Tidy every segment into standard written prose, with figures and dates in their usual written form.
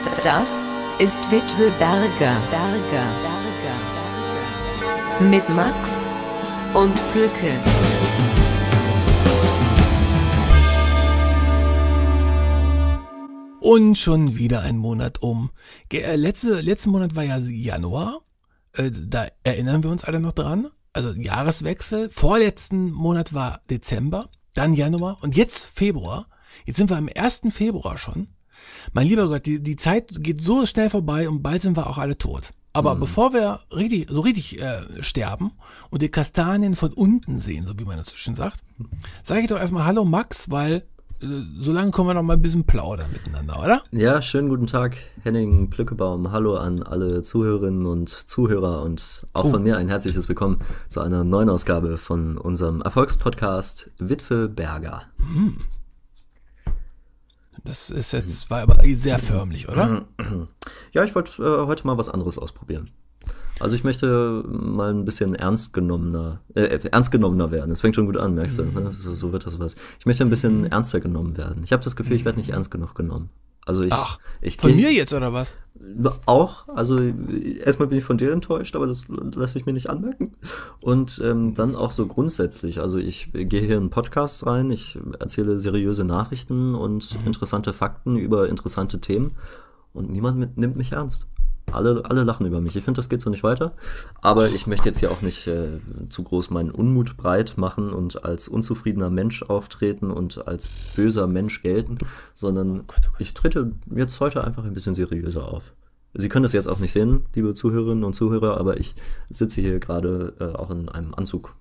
Das ist Witwe Berger. Mit Max und Plücke. Und schon wieder ein Monat um. Letzten Monat war ja Januar. Da erinnern wir uns alle noch dran. Also Jahreswechsel. Vorletzten Monat war Dezember, dann Januar und jetzt Februar. Jetzt sind wir am 1. Februar schon. Mein lieber Gott, die Zeit geht so schnell vorbei und bald sind wir auch alle tot. Aber bevor wir richtig sterben und die Kastanien von unten sehen, so wie man das so schön sagt, sage ich doch erstmal Hallo Max, weil so lange können wir noch mal ein bisschen plaudern miteinander, oder? Ja, schönen guten Tag, Henning Plückebaum. Hallo an alle Zuhörerinnen und Zuhörer und auch von mir ein herzliches Willkommen zu einer neuen Ausgabe von unserem Erfolgspodcast Witwe Berger. Das ist jetzt, war aber sehr förmlich, oder? Ja, ich wollte heute mal was anderes ausprobieren. Also ich möchte mal ein bisschen ernst genommener werden. Das fängt schon gut an, merkst du? Ne? So wird das was. Ich möchte ein bisschen ernster genommen werden. Ich habe das Gefühl, ich werde nicht ernst genug genommen. Also von mir jetzt oder was? Auch, also erstmal bin ich von dir enttäuscht, aber das lasse ich mir nicht anmerken. Und dann auch so grundsätzlich, also ich gehe hier in Podcasts rein, ich erzähle seriöse Nachrichten und interessante Fakten über interessante Themen und niemand nimmt mich ernst. Alle lachen über mich. Ich finde, das geht so nicht weiter. Aber ich möchte jetzt hier auch nicht zu groß meinen Unmut breit machen und als unzufriedener Mensch auftreten und als böser Mensch gelten, sondern ich trete jetzt heute einfach ein bisschen seriöser auf. Sie können das jetzt auch nicht sehen, liebe Zuhörerinnen und Zuhörer, aber ich sitze hier gerade auch in einem Anzug.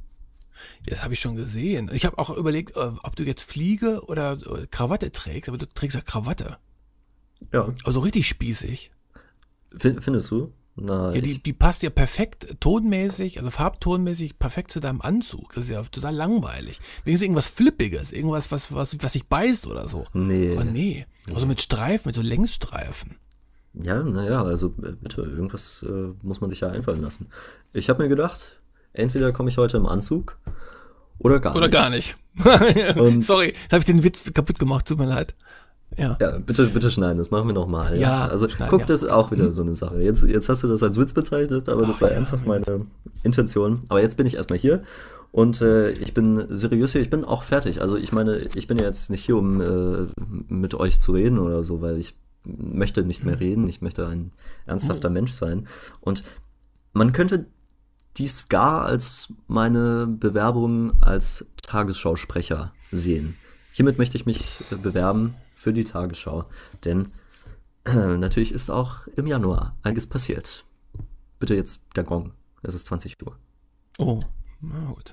Das habe ich schon gesehen. Ich habe auch überlegt, ob du jetzt Fliege oder Krawatte trägst, aber du trägst ja Krawatte. Ja. Also richtig spießig. Findest du? Ja, die passt ja perfekt tonmäßig, also farbtonmäßig perfekt zu deinem Anzug. Das ist ja total langweilig. Wenigstens irgendwas Flippiges, irgendwas, was sich beißt oder so. Nee. Aber nee. Also mit Streifen, mit so Längsstreifen. Ja, naja, also bitte, irgendwas muss man sich ja einfallen lassen. Ich habe mir gedacht, entweder komme ich heute im Anzug oder gar nicht. Oder gar nicht. Sorry, da habe ich den Witz kaputt gemacht, tut mir leid. Ja, bitte schneiden, das machen wir nochmal. Ja, also guck, das ist auch wieder so eine Sache. Jetzt hast du das als Witz bezeichnet, aber das war ernsthaft meine Intention. Aber jetzt bin ich erstmal hier und ich bin seriös hier, ich bin auch fertig. Also ich meine, ich bin ja jetzt nicht hier, um mit euch zu reden oder so, weil ich möchte nicht mehr reden, ich möchte ein ernsthafter Mensch sein. Und man könnte dies gar als meine Bewerbung als Tagesschausprecher sehen. Hiermit möchte ich mich bewerben für die Tagesschau, denn natürlich ist auch im Januar einiges passiert. Bitte jetzt der Gong, es ist 20 Uhr. Oh, na gut.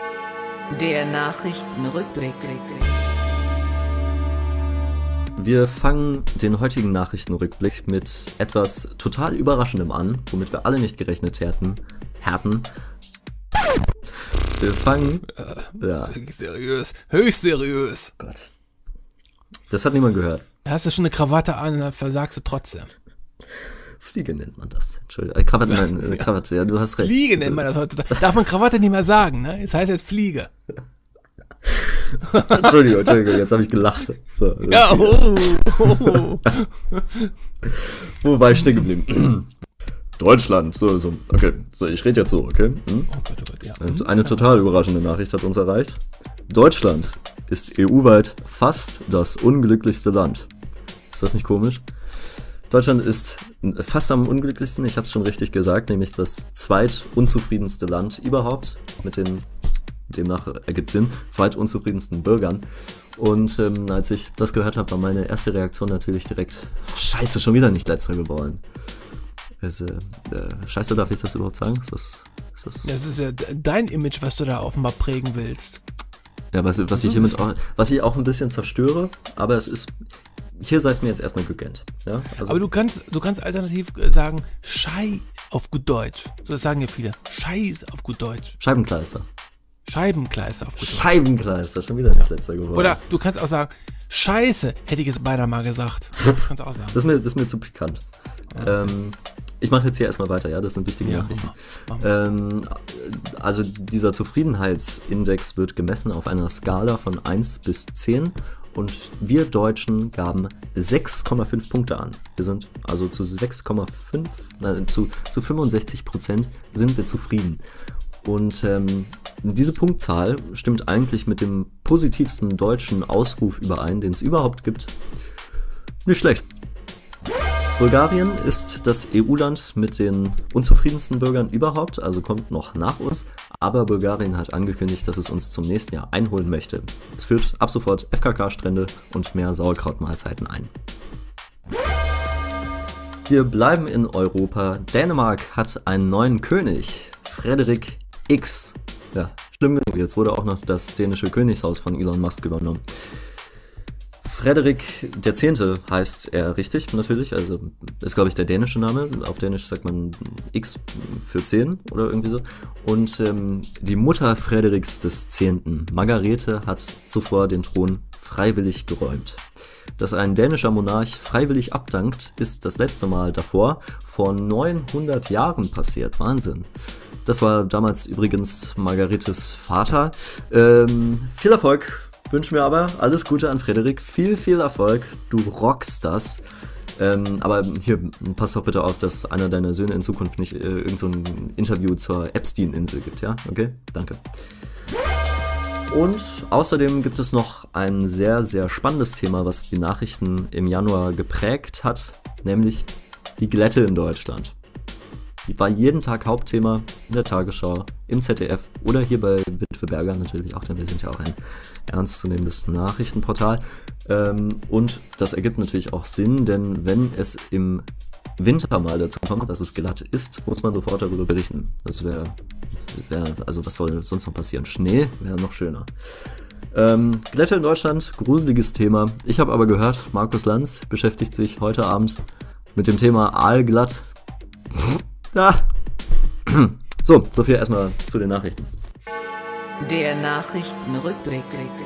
Der Nachrichtenrückblick. Wir fangen den heutigen Nachrichtenrückblick mit etwas total Überraschendem an, womit wir alle nicht gerechnet hätten. Wir fangen... Seriös, höchst seriös. Gott. Das hat niemand gehört. Da hast du schon eine Krawatte an und dann versagst du trotzdem. Fliege nennt man das. Entschuldigung. Krawatte, ja, du hast recht. Fliege nennt man das heutzutage. Darf man Krawatte nicht mehr sagen, ne? Das heißt jetzt Fliege. Entschuldigung, jetzt habe ich gelacht. So, ja, Wo war ich stehen geblieben? Deutschland, so, okay. So, ich rede jetzt so, okay? Oh Gott, ja. Eine total überraschende Nachricht hat uns erreicht. Deutschland ist EU-weit fast das unglücklichste Land. Ist das nicht komisch? Deutschland ist fast am unglücklichsten, ich habe es schon richtig gesagt, nämlich das zweitunzufriedenste Land überhaupt, mit den, demnach ergibt Sinn, zweitunzufriedensten Bürgern. Und als ich das gehört habe, war meine erste Reaktion natürlich direkt, scheiße, schon wieder nicht letzter geworden. Scheiße, darf ich das überhaupt sagen? Das ist ja dein Image, was du da offenbar prägen willst. Ja, was ich auch ein bisschen zerstöre, aber es ist, hier sei es mir jetzt erstmal gegönnt. Ja? Also, aber du kannst alternativ sagen, Schei auf gut Deutsch. So sagen ja viele. Scheiß auf gut Deutsch. Scheibenkleister Scheibenkleister auf gut Deutsch. Scheibenkleister, schon wieder nicht letzter geworden. Oder du kannst auch sagen, Scheiße, hätte ich jetzt beinahe mal gesagt. Kannst du auch sagen. Das ist mir zu pikant. Ich mache jetzt hier erstmal weiter, ja, das sind wichtige Nachrichten. Also dieser Zufriedenheitsindex wird gemessen auf einer Skala von 1 bis 10 und wir Deutschen gaben 6,5 Punkte an. Wir sind also zu 6,5, nein, zu 65% sind wir zufrieden. Und diese Punktzahl stimmt eigentlich mit dem positivsten deutschen Ausruf überein, den es überhaupt gibt. Nicht schlecht. Bulgarien ist das EU-Land mit den unzufriedensten Bürgern überhaupt, also kommt noch nach uns. Aber Bulgarien hat angekündigt, dass es uns zum nächsten Jahr einholen möchte. Es führt ab sofort FKK-Strände und mehr Sauerkrautmahlzeiten ein. Wir bleiben in Europa. Dänemark hat einen neuen König, Frederik X. Ja, schlimm genug. Jetzt wurde auch noch das dänische Königshaus von Elon Musk übernommen. Frederik X. heißt er richtig, natürlich. Also ist, glaube ich, der dänische Name. Auf Dänisch sagt man X für 10 oder irgendwie so. Und die Mutter Frederiks X., Margarete, hat zuvor den Thron freiwillig geräumt. Dass ein dänischer Monarch freiwillig abdankt, ist das letzte Mal davor vor 900 Jahren passiert. Wahnsinn. Das war damals übrigens Margaretes Vater. Viel Erfolg wünsche mir aber. Alles Gute an Frederik. Viel, viel Erfolg. Du rockst das. Aber hier, pass doch bitte auf, dass einer deiner Söhne in Zukunft nicht irgend so ein Interview zur Epstein-Insel gibt, ja? Okay? Danke. Und außerdem gibt es noch ein sehr, sehr spannendes Thema, was die Nachrichten im Januar geprägt hat, nämlich die Glätte in Deutschland. Die war jeden Tag Hauptthema in der Tagesschau, im ZDF oder hier bei Witwe Berger natürlich auch, denn wir sind ja auch ein ernstzunehmendes Nachrichtenportal. Und das ergibt natürlich auch Sinn, denn wenn es im Winter mal dazu kommt, dass es glatt ist, muss man sofort darüber berichten. Das wäre, also was soll sonst noch passieren? Schnee wäre noch schöner. Glätte in Deutschland, gruseliges Thema. Ich habe aber gehört, Markus Lanz beschäftigt sich heute Abend mit dem Thema Aalglatt. Ja. So viel erstmal zu den Nachrichten. Der Nachrichtenrückblick.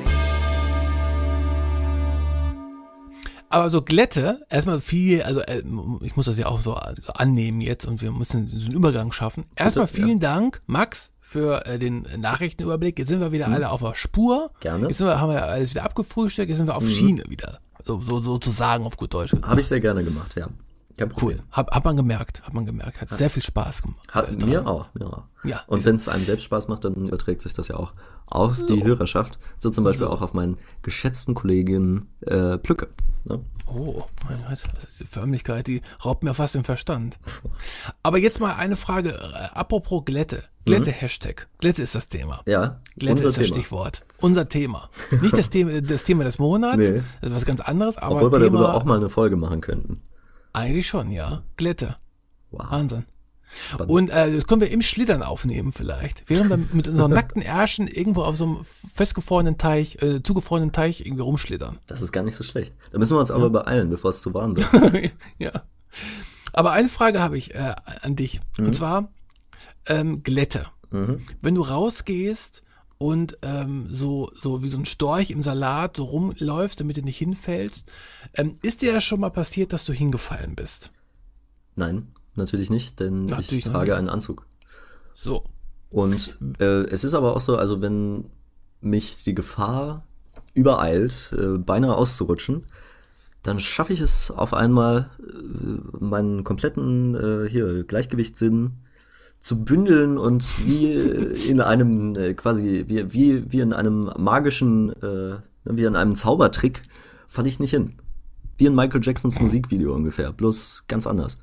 Aber so Glätte, erstmal viel, also ich muss das ja auch so annehmen jetzt und wir müssen so einen Übergang schaffen. Erstmal vielen Dank, Max, für den Nachrichtenüberblick. Jetzt sind wir wieder alle auf der Spur. Gerne. Jetzt haben wir alles wieder abgefrühstückt, jetzt sind wir auf Schiene wieder. Sozusagen auf gut Deutsch. Habe ich sehr gerne gemacht, ja. Cool. Hat man gemerkt. Hat sehr viel Spaß gemacht. Hat mir auch. Ja. Und wenn es einem selbst Spaß macht, dann überträgt sich das ja auch auf die Hörerschaft. So zum Beispiel auch auf meinen geschätzten Kollegen Plücke. Ne? Oh, mein Gott, die Förmlichkeit, die raubt mir fast den Verstand. Aber jetzt mal eine Frage, apropos Glätte. Glätte-Hashtag. Glätte ist das Thema. Ja, Glätte ist das Stichwort. Unser Thema. Nicht das Thema des Monats, nee. Das ist was ganz anderes, aber obwohl wir darüber auch mal eine Folge machen könnten. Eigentlich schon, ja. Glätte. Wow. Wahnsinn. Spannend. Und das können wir im Schlittern aufnehmen vielleicht. Während wir mit unseren nackten Ärschen irgendwo auf so einem festgefrorenen Teich, zugefrorenen Teich irgendwie rumschlittern. Das ist gar nicht so schlecht. Da müssen wir uns aber beeilen, bevor es zu warm wird. Ja. Aber eine Frage habe ich an dich. Und zwar Glätte. Wenn du rausgehst und so wie so ein Storch im Salat so rumläufst, damit du nicht hinfällst, ist dir das schon mal passiert, dass du hingefallen bist? Nein, natürlich nicht, denn ich trage einen Anzug. So. Und es ist aber auch so, also wenn mich die Gefahr übereilt, beinahe auszurutschen, dann schaffe ich es auf einmal, meinen kompletten Gleichgewichtssinn zu bündeln und wie in einem wie in einem magischen, wie in einem Zaubertrick falle ich nicht hin. Wie in Michael Jacksons Musikvideo ungefähr, bloß ganz anders.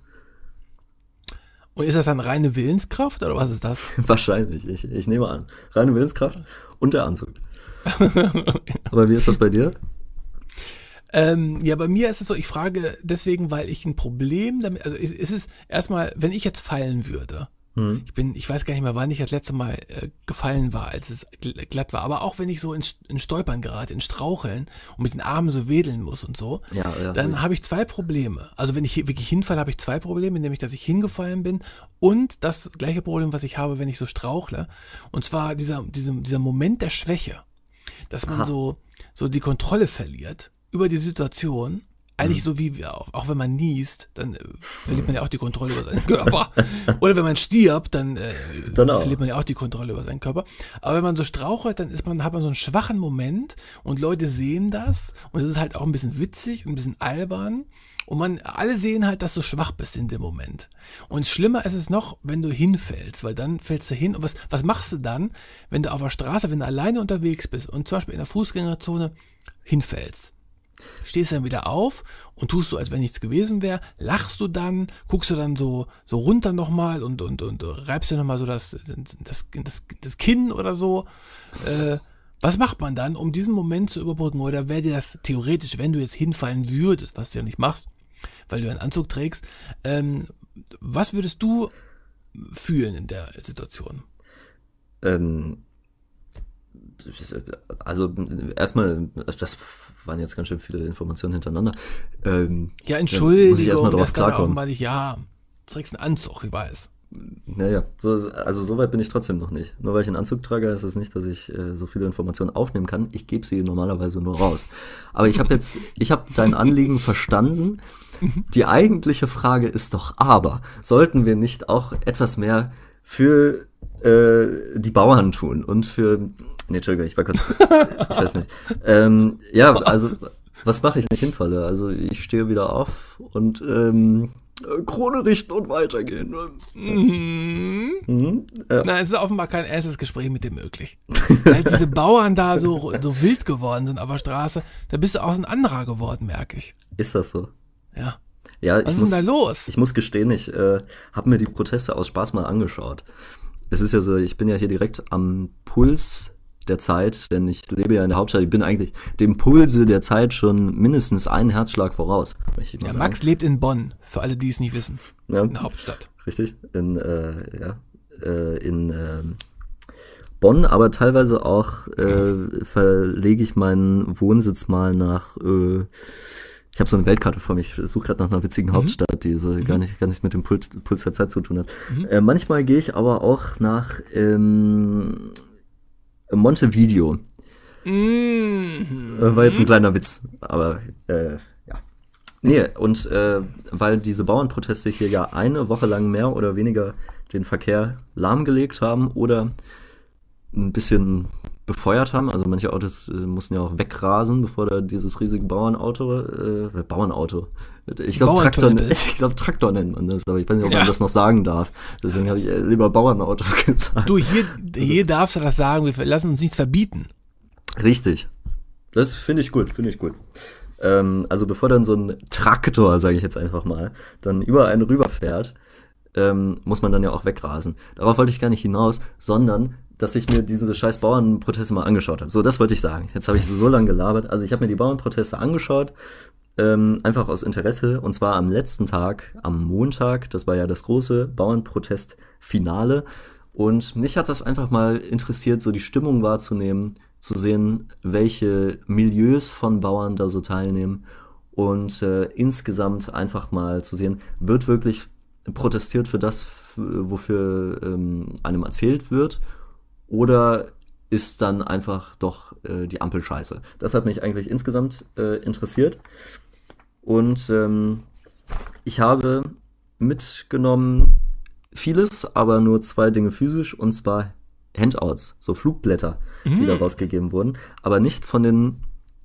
Und ist das dann reine Willenskraft oder was ist das? Wahrscheinlich, ich nehme an. Reine Willenskraft und der Anzug. Aber wie ist das bei dir? Ja, bei mir ist es so, ich frage deswegen, weil ich ein Problem damit, also ist es erstmal, wenn ich jetzt fallen würde, ich weiß gar nicht mehr, wann ich das letzte Mal gefallen war, als es glatt war, aber auch wenn ich so in Stolpern gerate, in Straucheln und mit den Armen so wedeln muss und so, dann habe ich zwei Probleme. Also wenn ich wirklich hinfalle, habe ich zwei Probleme, nämlich, dass ich hingefallen bin und das gleiche Problem, was ich habe, wenn ich so strauchle. Und zwar dieser Moment der Schwäche, dass man so die Kontrolle verliert über die Situation, eigentlich so wie, auch wenn man niest, dann verliert man ja auch die Kontrolle über seinen Körper. Oder wenn man stirbt, dann verliert man ja auch die Kontrolle über seinen Körper. Aber wenn man so strauchelt, dann hat man so einen schwachen Moment und Leute sehen das und es ist halt auch ein bisschen witzig, ein bisschen albern. Und alle sehen halt, dass du schwach bist in dem Moment. Und schlimmer ist es noch, wenn du hinfällst, weil dann fällst du hin. Und was machst du dann, wenn du auf der Straße, wenn du alleine unterwegs bist und zum Beispiel in der Fußgängerzone hinfällst? Stehst dann wieder auf und tust so, als wenn nichts gewesen wäre, lachst du dann, guckst du dann so runter nochmal und reibst dir nochmal so das Kinn oder so. Was macht man dann, um diesen Moment zu überbrücken? Oder wäre dir das theoretisch, wenn du jetzt hinfallen würdest, was du ja nicht machst, weil du einen Anzug trägst, was würdest du fühlen in der Situation? Also erstmal, das waren jetzt ganz schön viele Informationen hintereinander. Ja, Entschuldigung, muss ich erstmal drauf klarkommen. Ja, du trägst einen Anzug, ich weiß. Naja, also so weit bin ich trotzdem noch nicht. Nur weil ich einen Anzug trage, heißt das nicht, dass ich so viele Informationen aufnehmen kann. Ich gebe sie normalerweise nur raus. Aber ich habe dein Anliegen verstanden. Die eigentliche Frage ist doch aber, sollten wir nicht auch etwas mehr für die Bauern tun und für... Nee, Entschuldigung, ich war kurz... ich weiß nicht. Ja, also, was mache ich, wenn ich hinfalle? Also, ich stehe wieder auf und... Krone richten und weitergehen. Na, es ist offenbar kein ernstes Gespräch mit dem möglich. Als diese Bauern da so wild geworden sind auf der Straße, da bist du auch so ein anderer geworden, merke ich. Ist das so? Ja. Ja, was ist denn da los? Ich muss gestehen, ich habe mir die Proteste aus Spaß mal angeschaut. Es ist ja so, ich bin ja hier direkt am Puls der Zeit, denn ich lebe ja in der Hauptstadt. Ich bin eigentlich dem Pulse der Zeit schon mindestens einen Herzschlag voraus. Ja, Max lebt in Bonn, für alle, die es nicht wissen. Ja, in der Hauptstadt. Richtig, in Bonn, aber teilweise auch verlege ich meinen Wohnsitz mal nach, ich habe so eine Weltkarte vor mir, ich suche gerade nach einer witzigen Hauptstadt, die so gar nicht mit dem Puls der Zeit zu tun hat. Manchmal gehe ich aber auch nach Montevideo. War jetzt ein kleiner Witz, aber ja. Nee, und weil diese Bauernproteste hier ja eine Woche lang mehr oder weniger den Verkehr lahmgelegt haben oder ein bisschen befeuert haben, also manche Autos mussten ja auch wegrasen, bevor da dieses riesige Bauernauto, ich glaube Traktor nennt man das, aber ich weiß nicht, ob man das noch sagen darf. Deswegen habe ich lieber Bauernauto gesagt. Du, hier darfst du das sagen, wir lassen uns nichts verbieten. Richtig. Das finde ich gut. Also bevor dann so ein Traktor, sage ich jetzt einfach mal, dann über einen rüberfährt, muss man dann ja auch wegrasen. Darauf wollte ich gar nicht hinaus, sondern dass ich mir diese scheiß Bauernproteste mal angeschaut habe. So, das wollte ich sagen. Jetzt habe ich so lange gelabert. Also ich habe mir die Bauernproteste angeschaut, einfach aus Interesse, und zwar am letzten Tag, am Montag. Das war ja das große Bauernprotest-Finale. Und mich hat das einfach mal interessiert, so die Stimmung wahrzunehmen, zu sehen, welche Milieus von Bauern da so teilnehmen und insgesamt einfach mal zu sehen, wird wirklich protestiert für das, wofür einem erzählt wird, oder ist dann einfach doch die Ampel scheiße. Das hat mich eigentlich insgesamt interessiert. Und ich habe mitgenommen vieles, aber nur 2 Dinge physisch, und zwar Handouts, so Flugblätter, die da rausgegeben wurden, aber nicht von einem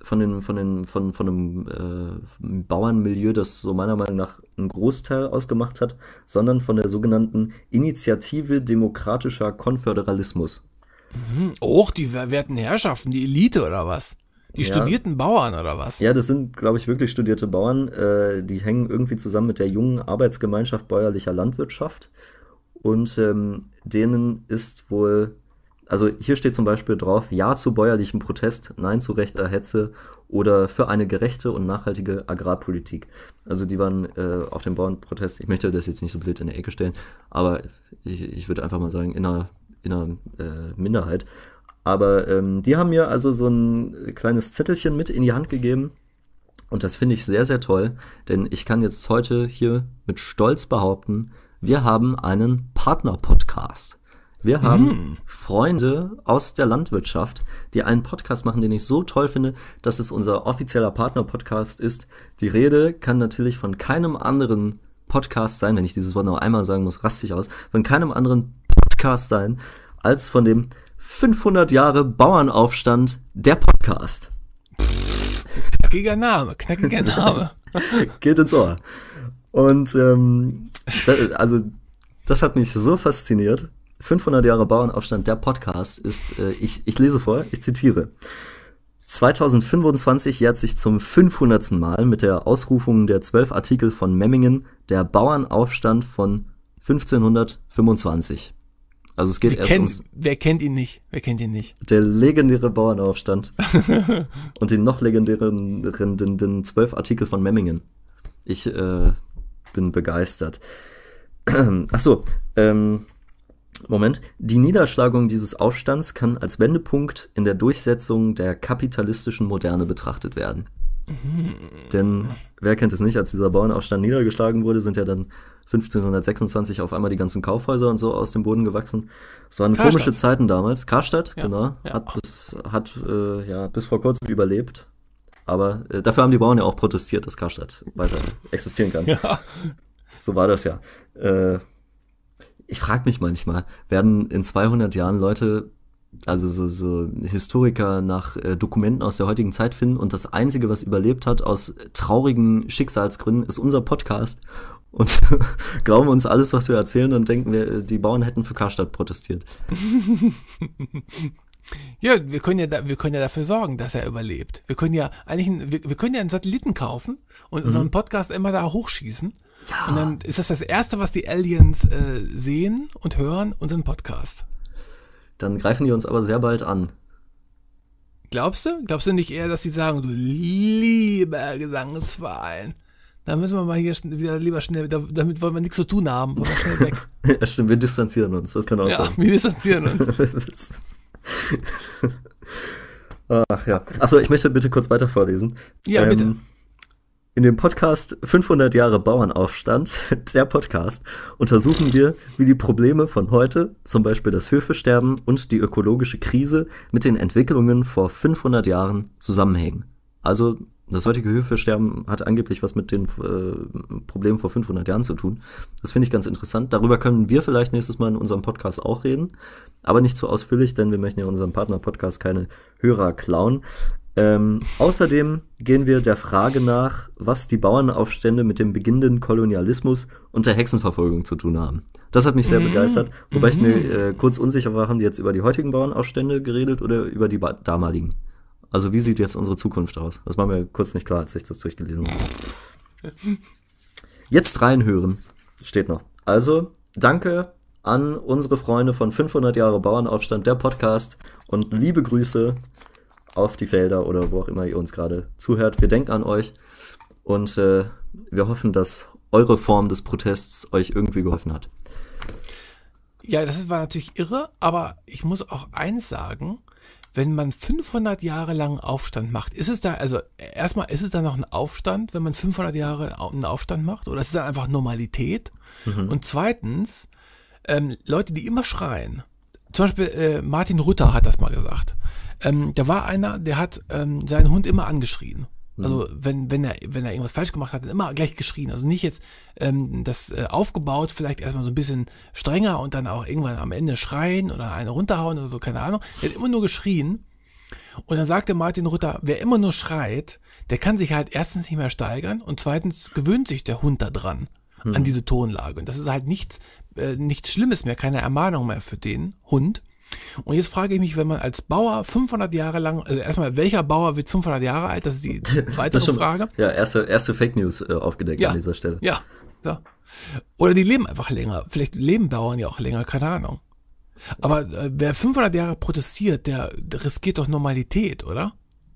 Bauernmilieu, das so meiner Meinung nach einen Großteil ausgemacht hat, sondern von der sogenannten Initiative Demokratischer Konföderalismus. Die werten Herrschaften, die Elite oder was? Die studierten Bauern oder was? Ja, das sind, glaube ich, wirklich studierte Bauern. Die hängen irgendwie zusammen mit der jungen Arbeitsgemeinschaft bäuerlicher Landwirtschaft. Und denen ist wohl, also hier steht zum Beispiel drauf, Ja zu bäuerlichem Protest, Nein zu rechter Hetze oder für eine gerechte und nachhaltige Agrarpolitik. Also die waren auf dem Bauernprotest, ich möchte das jetzt nicht so blöd in der Ecke stellen, aber ich würde einfach mal sagen, in einer Minderheit. Aber die haben mir also so ein kleines Zettelchen mit in die Hand gegeben. Und das finde ich sehr, sehr toll, denn ich kann jetzt heute hier mit Stolz behaupten, wir haben einen Partner-Podcast. Wir haben Freunde aus der Landwirtschaft, die einen Podcast machen, den ich so toll finde, dass es unser offizieller Partner-Podcast ist. Die Rede kann natürlich von keinem anderen Podcast sein, wenn ich dieses Wort noch einmal sagen muss, raste ich aus, von keinem anderen Podcast sein, als von dem 500 Jahre Bauernaufstand, der Podcast. Knackiger Name. Geht ins Ohr. Und das hat mich so fasziniert. 500 Jahre Bauernaufstand, der Podcast ist, ich lese vor, ich zitiere. 2025 jährt sich zum 500. Mal mit der Ausrufung der 12 Artikel von Memmingen der Bauernaufstand von 1525. Also es geht Wer kennt ihn nicht? Der legendäre Bauernaufstand und den noch legendäreren 12 Artikel von Memmingen. Ich bin begeistert. Achso, Moment. Die Niederschlagung dieses Aufstands kann als Wendepunkt in der Durchsetzung der kapitalistischen Moderne betrachtet werden. Denn, wer kennt es nicht, als dieser Bauernaufstand niedergeschlagen wurde, sind ja dann 1526 auf einmal die ganzen Kaufhäuser und so aus dem Boden gewachsen. Es waren komische Zeiten damals. Karstadt, ja, genau, ja. Hat bis vor kurzem überlebt. Aber dafür haben die Bauern ja auch protestiert, dass Karstadt weiter existieren kann. Ja. So war das ja. Ich frage mich manchmal, werden in 200 Jahren Leute, also so Historiker nach Dokumenten aus der heutigen Zeit finden und das Einzige, was überlebt hat aus traurigen Schicksalsgründen, ist unser Podcast und glauben uns alles, was wir erzählen und denken, die Bauern hätten für Karstadt protestiert. Ja, wir können ja dafür sorgen, dass er überlebt. Wir können ja einen Satelliten kaufen und unseren Podcast immer da hochschießen. Ja. Und dann ist das Erste, was die Aliens sehen und hören, unseren Podcast. Dann greifen die uns aber sehr bald an. Glaubst du? Glaubst du nicht eher, dass die sagen, du lieber Gesangsverein, da müssen wir mal hier wieder lieber schnell, damit wollen wir nichts zu tun haben, wollen wir schnell weg. Ja, stimmt, wir distanzieren uns, das kann auch sein. Ja, wir distanzieren uns. Ach ja. Achso, ich möchte bitte kurz weiter vorlesen. Ja, bitte. In dem Podcast 500 Jahre Bauernaufstand, der Podcast, untersuchen wir, wie die Probleme von heute, zum Beispiel das Höfesterben und die ökologische Krise, mit den Entwicklungen vor 500 Jahren zusammenhängen. Also das heutige Höfesterben hat angeblich was mit den Problemen vor 500 Jahren zu tun. Das finde ich ganz interessant. Darüber können wir vielleicht nächstes Mal in unserem Podcast auch reden, aber nicht zu ausführlich, denn wir möchten ja unserem Partner-Podcast keine Hörer klauen. Außerdem gehen wir der Frage nach, was die Bauernaufstände mit dem beginnenden Kolonialismus und der Hexenverfolgung zu tun haben. Das hat mich sehr begeistert, wobei ich mir kurz unsicher war, haben die jetzt über die heutigen Bauernaufstände geredet oder über die damaligen? Also wie sieht jetzt unsere Zukunft aus? Das war mir kurz nicht klar, als ich das durchgelesen habe. Jetzt reinhören, steht noch. Also, danke an unsere Freunde von 500 Jahre Bauernaufstand, der Podcast, und liebe Grüße auf die Felder oder wo auch immer ihr uns gerade zuhört. Wir denken an euch und wir hoffen, dass eure Form des Protests euch irgendwie geholfen hat. Ja, war natürlich irre, aber ich muss auch eins sagen, wenn man 500 Jahre lang Aufstand macht, ist es da noch ein Aufstand, wenn man 500 Jahre einen Aufstand macht, oder ist es dann einfach Normalität? Und zweitens, Leute, die immer schreien, zum Beispiel Martin Rütter hat das mal gesagt, da war einer, der hat seinen Hund immer angeschrien. Also wenn er irgendwas falsch gemacht hat, dann immer gleich geschrien. Also nicht jetzt das aufgebaut, vielleicht erstmal so ein bisschen strenger und dann auch irgendwann am Ende schreien oder eine runterhauen oder so, keine Ahnung. Er hat immer nur geschrien. Und dann sagte Martin Rütter, wer immer nur schreit, der kann sich halt erstens nicht mehr steigern und zweitens gewöhnt sich der Hund da dran, an diese Tonlage. Und das ist halt nichts Schlimmes mehr, keine Ermahnung mehr für den Hund. Und jetzt frage ich mich, wenn man als Bauer 500 Jahre lang, also erstmal, welcher Bauer wird 500 Jahre alt? Das ist die weitere Frage. Ja, erste Fake News aufgedeckt an dieser Stelle. Ja, so. Oder die leben einfach länger. Vielleicht leben Bauern ja auch länger, keine Ahnung. Aber wer 500 Jahre protestiert, der riskiert doch Normalität, oder?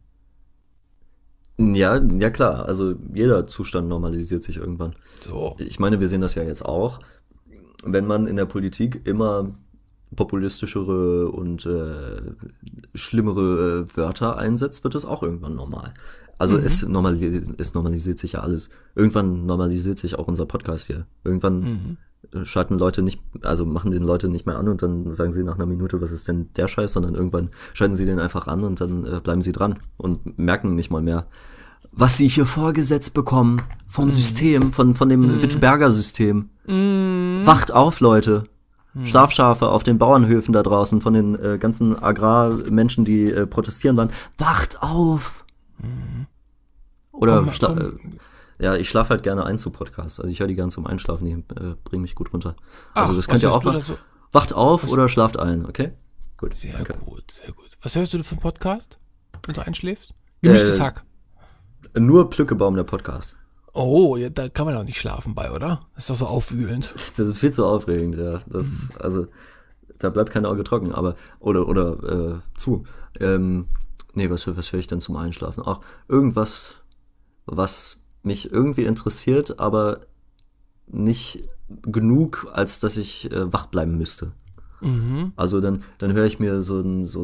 Ja, klar. Also jeder Zustand normalisiert sich irgendwann. So. Ich meine, wir sehen das ja jetzt auch. Wenn man in der Politik immer populistischere und schlimmere Wörter einsetzt, wird es auch irgendwann normal. Also es normalisiert sich ja alles. Irgendwann normalisiert sich auch unser Podcast hier. Irgendwann schalten Leute nicht, also machen den Leute nicht mehr an und dann sagen sie nach einer Minute, was ist denn der Scheiß, sondern irgendwann schalten sie den einfach an und dann bleiben sie dran und merken nicht mal mehr, was sie hier vorgesetzt bekommen vom System, von dem Wittberger System. Wacht auf, Leute. Schlafschafe auf den Bauernhöfen da draußen, von den ganzen Agrarmenschen, die protestieren waren. Wacht auf! Oder ja, ich schlafe halt gerne ein zu Podcasts. Also ich höre die gerne zum Einschlafen, die bringen mich gut runter. Also das könnt ihr auch machen. Wacht auf oder schlaft ein, okay? Gut. Sehr gut, sehr gut. Was hörst du für einen Podcast, wenn du einschläfst? Gemischtes Hack. Nur Plückebaum, der Podcast. Oh, ja, da kann man doch nicht schlafen bei, oder? Das ist doch so aufwühlend. Das ist viel zu aufregend, ja. Das ist, also, da bleibt kein Auge trocken, aber, oder zu. Nee, was höre ich denn zum Einschlafen? Auch irgendwas, was mich irgendwie interessiert, aber nicht genug, als dass ich wach bleiben müsste. Also dann höre ich mir sowas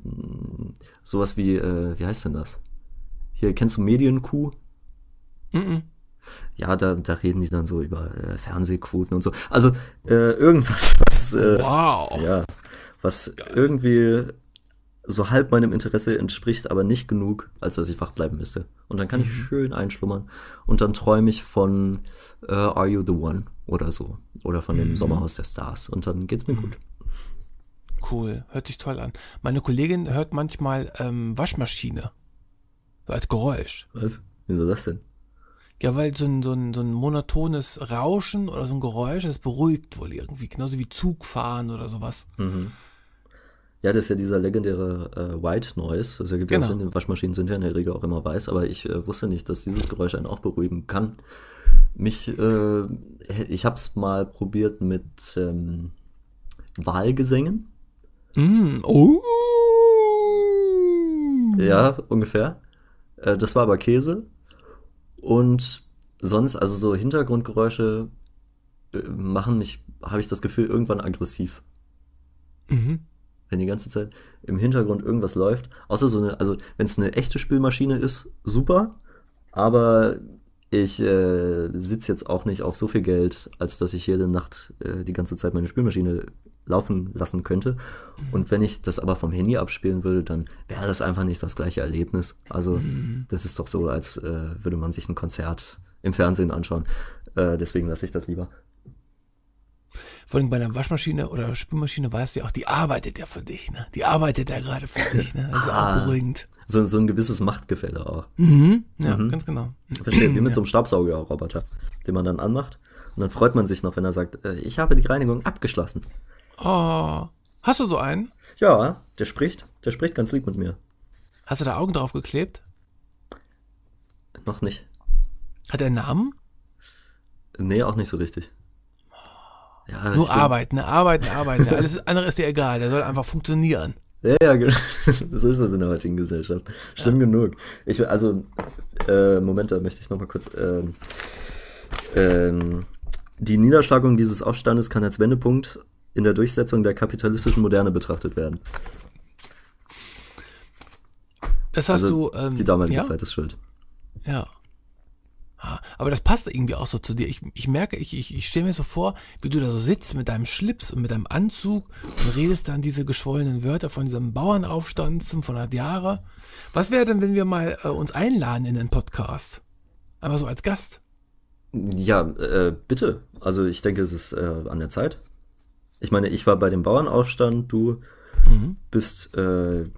wie heißt denn das? Hier, kennst du Medienkuh? Ja, da reden die dann so über Fernsehquoten und so. Also irgendwas, was irgendwie so halb meinem Interesse entspricht, aber nicht genug, als dass ich wach bleiben müsste. Und dann kann ich schön einschlummern und dann träume ich von Are You the One oder so. Oder von dem Sommerhaus der Stars. Und dann geht's mir gut. Cool, hört sich toll an. Meine Kollegin hört manchmal Waschmaschine. So als Geräusch. Was? Wieso das denn? Ja, weil so ein monotones Rauschen oder so ein Geräusch, das beruhigt wohl irgendwie. Genauso wie Zugfahren oder sowas. Ja, das ist ja dieser legendäre White Noise. Also gibt ja Sinn, die Waschmaschinen sind ja in der Regel auch immer weiß, aber ich wusste nicht, dass dieses Geräusch einen auch beruhigen kann. Ich habe es mal probiert mit Walgesängen. Oh. Ja, ungefähr. Das war aber Käse. Und sonst, also so Hintergrundgeräusche habe ich das Gefühl, irgendwann aggressiv. Wenn die ganze Zeit im Hintergrund irgendwas läuft. Außer also wenn es eine echte Spülmaschine ist, super. Aber ich sitze jetzt auch nicht auf so viel Geld, als dass ich jede Nacht die ganze Zeit meine Spülmaschine laufen lassen könnte. Und wenn ich das aber vom Handy abspielen würde, dann wäre das einfach nicht das gleiche Erlebnis. Also das ist doch so, als würde man sich ein Konzert im Fernsehen anschauen. Deswegen lasse ich das lieber. Vor allem bei einer Waschmaschine oder Spülmaschine weißt du ja auch, die arbeitet ja für dich, ne? Die arbeitet ja gerade für dich, ne? Das ist auch beruhigend. So ein gewisses Machtgefälle auch. Ja, ganz genau. Verstehe, wie mit so einem Staubsaugerroboter, den man dann anmacht. Und dann freut man sich noch, wenn er sagt, ich habe die Reinigung abgeschlossen. Oh, hast du so einen? Ja, der spricht ganz lieb mit mir. Hast du da Augen drauf geklebt? Noch nicht. Hat er einen Namen? Nee, auch nicht so richtig. Ja, nur arbeiten. Alles andere ist dir egal, der soll einfach funktionieren. Ja, genau. So ist das in der heutigen Gesellschaft. Schlimm genug. Moment, da möchte ich noch mal kurz die Niederschlagung dieses Aufstandes kann als Wendepunkt in der Durchsetzung der kapitalistischen Moderne betrachtet werden. Das hast du. Die damalige Zeit ist schuld. Ja. Aber das passt irgendwie auch so zu dir. Ich merke, ich stelle mir so vor, wie du da so sitzt mit deinem Schlips und mit deinem Anzug und redest dann diese geschwollenen Wörter von diesem Bauernaufstand, 500 Jahre. Was wäre denn, wenn wir mal uns einladen in den Podcast? Einfach so als Gast. Ja, bitte. Also ich denke, es ist an der Zeit. Ich meine, ich war bei dem Bauernaufstand, du bist du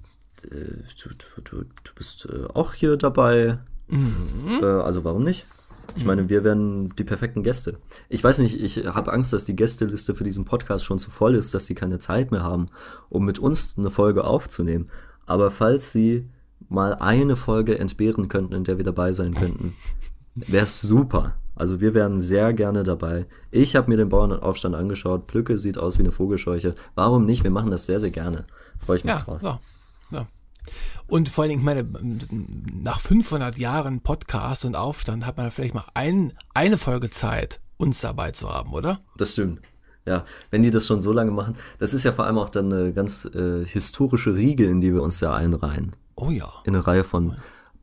bist auch hier dabei. Also warum nicht? Ich meine, wir wären die perfekten Gäste. Ich weiß nicht, ich habe Angst, dass die Gästeliste für diesen Podcast schon zu voll ist, dass sie keine Zeit mehr haben, um mit uns eine Folge aufzunehmen. Aber falls sie mal eine Folge entbehren könnten, in der wir dabei sein könnten, wäre es super. Also wir wären sehr gerne dabei. Ich habe mir den Bauernaufstand angeschaut. Plücke sieht aus wie eine Vogelscheuche. Warum nicht? Wir machen das sehr, sehr gerne. Freue ich mich drauf. Ja. Und vor allen Dingen, ich meine, nach 500 Jahren Podcast und Aufstand hat man vielleicht mal eine Folge Zeit, uns dabei zu haben, oder? Das stimmt. Ja, wenn die das schon so lange machen. Das ist ja vor allem auch dann eine ganz historische Riege, in die wir uns ja einreihen. Oh ja. In eine Reihe von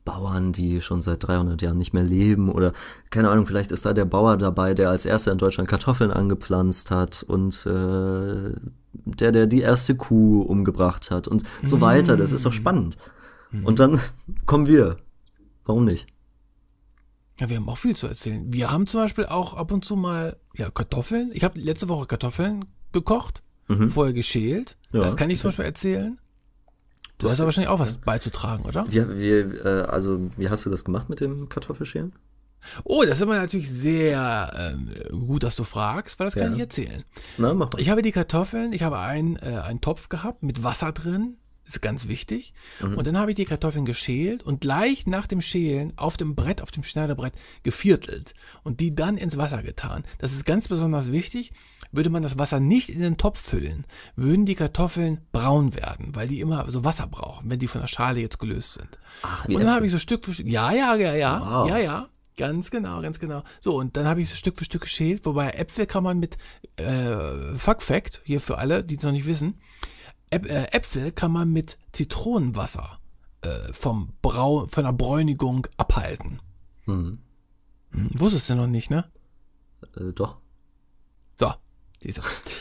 Bauern, die schon seit 300 Jahren nicht mehr leben oder keine Ahnung, vielleicht ist da der Bauer dabei, der als erster in Deutschland Kartoffeln angepflanzt hat und der die erste Kuh umgebracht hat und so weiter. Das ist doch spannend. Und dann kommen wir. Warum nicht? Ja, wir haben auch viel zu erzählen. Wir haben zum Beispiel auch ab und zu mal Kartoffeln. Ich habe letzte Woche Kartoffeln gekocht, vorher geschält. Ja, das kann ich zum Beispiel erzählen. Du hast ja wahrscheinlich auch was beizutragen, oder? Wie hast du das gemacht mit dem Kartoffelschälen? Oh, das ist immer natürlich sehr gut, dass du fragst, weil das kann ich erzählen. Na, mach mal. Ich habe die Kartoffeln, ich habe einen Topf gehabt mit Wasser drin, ist ganz wichtig. Und dann habe ich die Kartoffeln geschält und gleich nach dem Schälen auf dem Schneiderbrett geviertelt und die dann ins Wasser getan. Das ist ganz besonders wichtig. Würde man das Wasser nicht in den Topf füllen, würden die Kartoffeln braun werden, weil die immer so Wasser brauchen, wenn die von der Schale jetzt gelöst sind. Ach, und dann habe ich so Stück für Stück, Wow. ja, ganz genau. So, und dann habe ich so Stück für Stück geschält, wobei Äpfel kann man mit, Fun Fact, hier für alle, die es noch nicht wissen, Äpfel kann man mit Zitronenwasser von der Bräunigung abhalten. Wusstest du noch nicht, ne? Doch. So, dieser.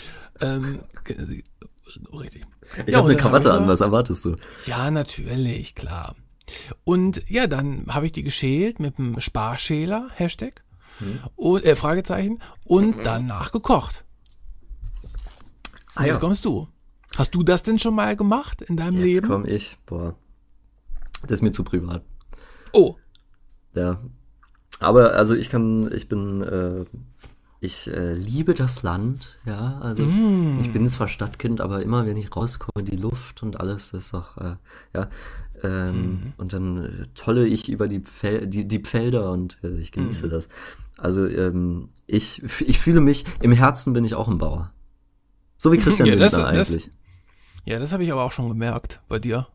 Richtig. Ich habe eine Krawatte an, was erwartest du? Ja, natürlich, klar. Und ja, dann habe ich die geschält mit einem Sparschäler, Hashtag, und, Fragezeichen, und danach gekocht. Und jetzt kommst du. Hast du das denn schon mal gemacht in deinem Leben? Jetzt komme ich. Boah. Das ist mir zu privat. Oh. Ja. Aber also ich liebe das Land, ja, also ich bin zwar Stadtkind, aber immer wenn ich rauskomme, die Luft und alles ist auch, und dann tolle ich über die Felder und ich genieße das. Also ich fühle mich, im Herzen bin ich auch ein Bauer. So wie Christian Lindner eigentlich. Ja, das habe ich aber auch schon gemerkt bei dir.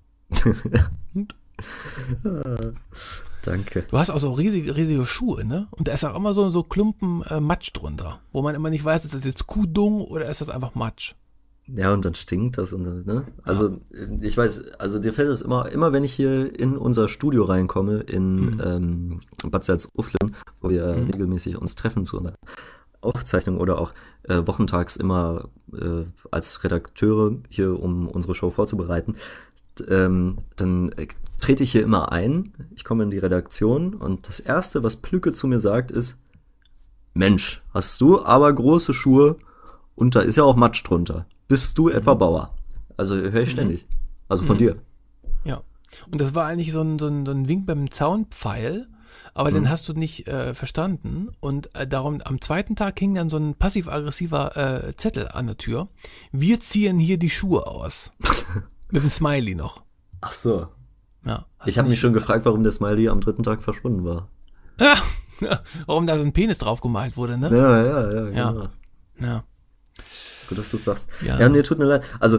Danke. Du hast auch so riesige Schuhe, ne? Und da ist auch immer so Klumpen Matsch drunter, wo man immer nicht weiß, ist das jetzt Kuhdung oder ist das einfach Matsch? Ja, und dann stinkt das und dann, ne? Also ich weiß, also dir fällt es immer wenn ich hier in unser Studio reinkomme, in Bad Salzuflen, wo wir regelmäßig uns treffen zu einer Aufzeichnung oder auch wochentags immer als Redakteure hier, um unsere Show vorzubereiten, dann trete ich hier immer ein, ich komme in die Redaktion und das Erste, was Plücke zu mir sagt, ist: Mensch, hast du aber große Schuhe und da ist ja auch Matsch drunter. Bist du etwa Bauer? Also höre ich ständig. Also von dir. Ja. Und das war eigentlich so ein Wink beim Zaunpfeil, aber den hast du nicht verstanden. Und darum, am zweiten Tag hing dann so ein passiv-aggressiver Zettel an der Tür. Wir ziehen hier die Schuhe aus. Mit dem Smiley noch. Ach so. Ja, ich habe mich schon gefragt, warum der Smiley am dritten Tag verschwunden war. Ja, warum da so ein Penis drauf gemalt wurde, ne? Ja, genau. Ja. Gut, dass du es sagst. Ja, nee, tut mir leid. Also,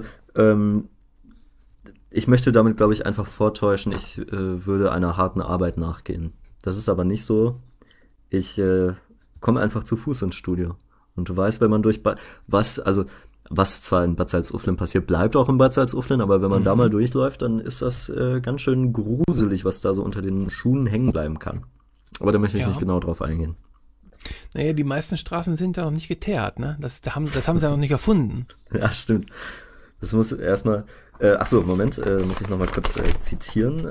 ich möchte damit, glaube ich, einfach vortäuschen, ich würde einer harten Arbeit nachgehen. Das ist aber nicht so. Ich komme einfach zu Fuß ins Studio. Und du weißt, wenn man was zwar in Bad Salzuflen passiert, bleibt auch in Bad Salzuflen, aber wenn man da mal durchläuft, dann ist das ganz schön gruselig, was da so unter den Schuhen hängen bleiben kann. Aber da möchte ich nicht genau drauf eingehen. Naja, die meisten Straßen sind ja noch nicht geteert, ne? Das haben sie ja noch nicht erfunden. Ja, stimmt. Das muss erstmal, Moment, muss ich nochmal kurz zitieren.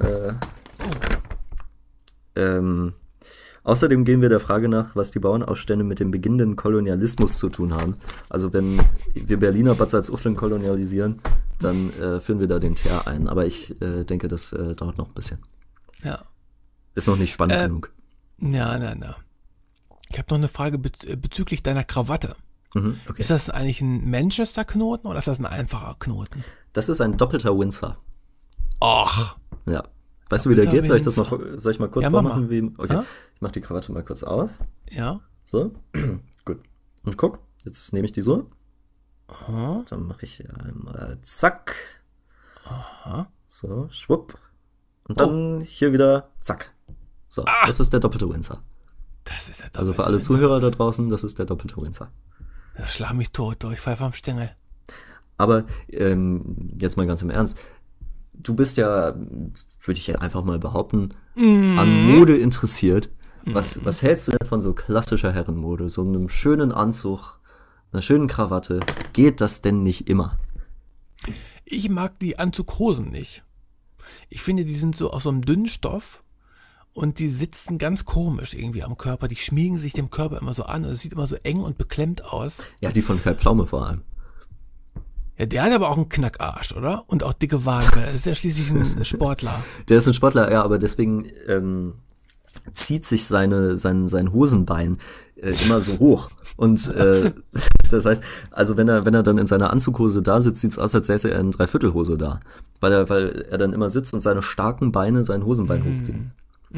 Außerdem gehen wir der Frage nach, was die Bauernausstände mit dem beginnenden Kolonialismus zu tun haben. Also wenn wir Berliner Bad Salzuflen kolonialisieren, dann führen wir da den Teer ein. Aber ich denke, das dauert noch ein bisschen. Ja. Ist noch nicht spannend genug. Ja. Ich habe noch eine Frage bezüglich deiner Krawatte. Okay. Ist das eigentlich ein Manchester-Knoten oder ist das ein einfacher Knoten? Das ist ein doppelter Windsor. Och. Ja. Weißt du, wie der geht? Soll ich mal kurz vormachen? Okay, ja? Ich mache die Krawatte mal kurz auf. Ja. So, gut. Und guck, jetzt nehme ich die so. Aha. Dann mache ich einmal zack. Aha. So, schwupp. Und dann hier wieder zack. So, das ist der doppelte Windsor. Das ist der doppelte Also für alle Windsor. Zuhörer da draußen, das ist der doppelte Windsor. Ja, schlag mich tot, ich pfeife am Stängel. Aber jetzt mal ganz im Ernst. du bist ja, würde ich ja einfach mal behaupten, an Mode interessiert. Was hältst du denn von so klassischer Herrenmode? So einem schönen Anzug, einer schönen Krawatte. Geht das denn nicht immer? Ich mag die Anzughosen nicht. Ich finde, die sind so aus so einem dünnen Stoff und die sitzen ganz komisch irgendwie am Körper. Die schmiegen sich dem Körper immer so an und es sieht immer so eng und beklemmt aus. Ja, die von Kai Pflaume vor allem. Ja, der hat aber auch einen Knackarsch, oder? Und auch dicke Waden. Das ist ja schließlich ein Sportler. Der ist ein Sportler, ja, aber deswegen zieht sich sein Hosenbein immer so hoch. Und das heißt, also wenn er dann in seiner Anzughose da sitzt, sieht's aus, als säße er in Dreiviertelhose da. Weil er dann immer sitzt und seine starken Beine sein Hosenbein hochziehen.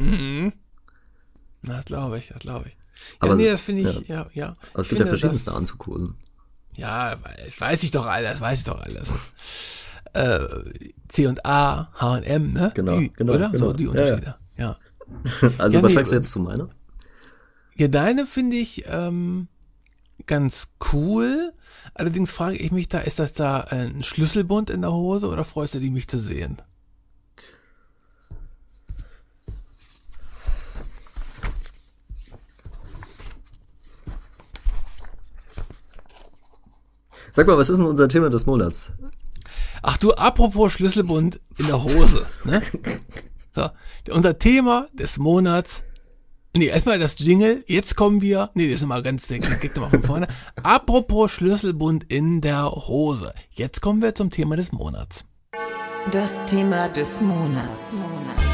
Das glaube ich. Ja, Aber, nee, das finde ich, ja. Aber es gibt ja verschiedenste Anzughosen. Ja, das weiß ich doch alles. C&A, H&M, ne? Genau. Oder? So die Unterschiede, ja. Also was sagst du jetzt zu meiner? Ja, deine finde ich ganz cool. Allerdings frage ich mich da, ist das da ein Schlüsselbund in der Hose oder freust du dich, mich zu sehen? Sag mal, was ist denn unser Thema des Monats? Ach du, apropos Schlüsselbund in der Hose, ne? So, unser Thema des Monats. Nee, erstmal das Jingle. Jetzt kommen wir. Nee, das ist mal ganz, der geht nochmal von vorne. Apropos Schlüsselbund in der Hose. Jetzt kommen wir zum Thema des Monats. Das Thema des Monats.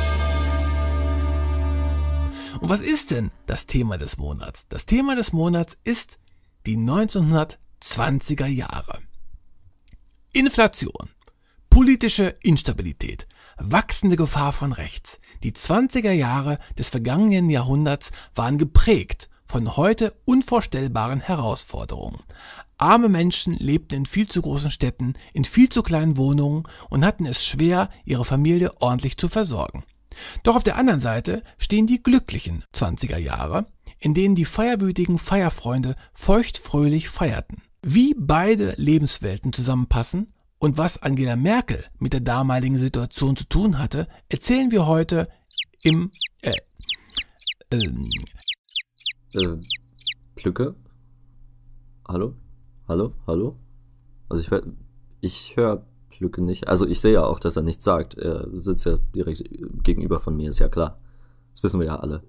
Und was ist denn das Thema des Monats? Das Thema des Monats ist die 1920er Jahre. Inflation, politische Instabilität, wachsende Gefahr von rechts. Die 20er Jahre des vergangenen Jahrhunderts waren geprägt von heute unvorstellbaren Herausforderungen. Arme Menschen lebten in viel zu großen Städten, in viel zu kleinen Wohnungen und hatten es schwer, ihre Familie ordentlich zu versorgen. Doch auf der anderen Seite stehen die glücklichen 20er Jahre, in denen die feierwütigen Feierfreunde feuchtfröhlich feierten. Wie beide Lebenswelten zusammenpassen und was Angela Merkel mit der damaligen Situation zu tun hatte, erzählen wir heute im Plücke? Hallo? Also ich höre Plücke nicht. Also ich sehe ja auch, dass er nichts sagt. Er sitzt ja direkt gegenüber von mir, ist ja klar. Das wissen wir ja alle.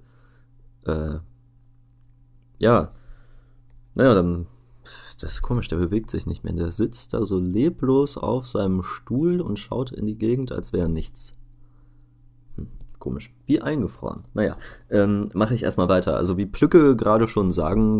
Ja. Naja, dann... Das ist komisch, der bewegt sich nicht mehr. Der sitzt da so leblos auf seinem Stuhl und schaut in die Gegend, als wäre nichts. Komisch. Wie eingefroren. Naja, mache ich erstmal weiter. Also wie Plücke gerade schon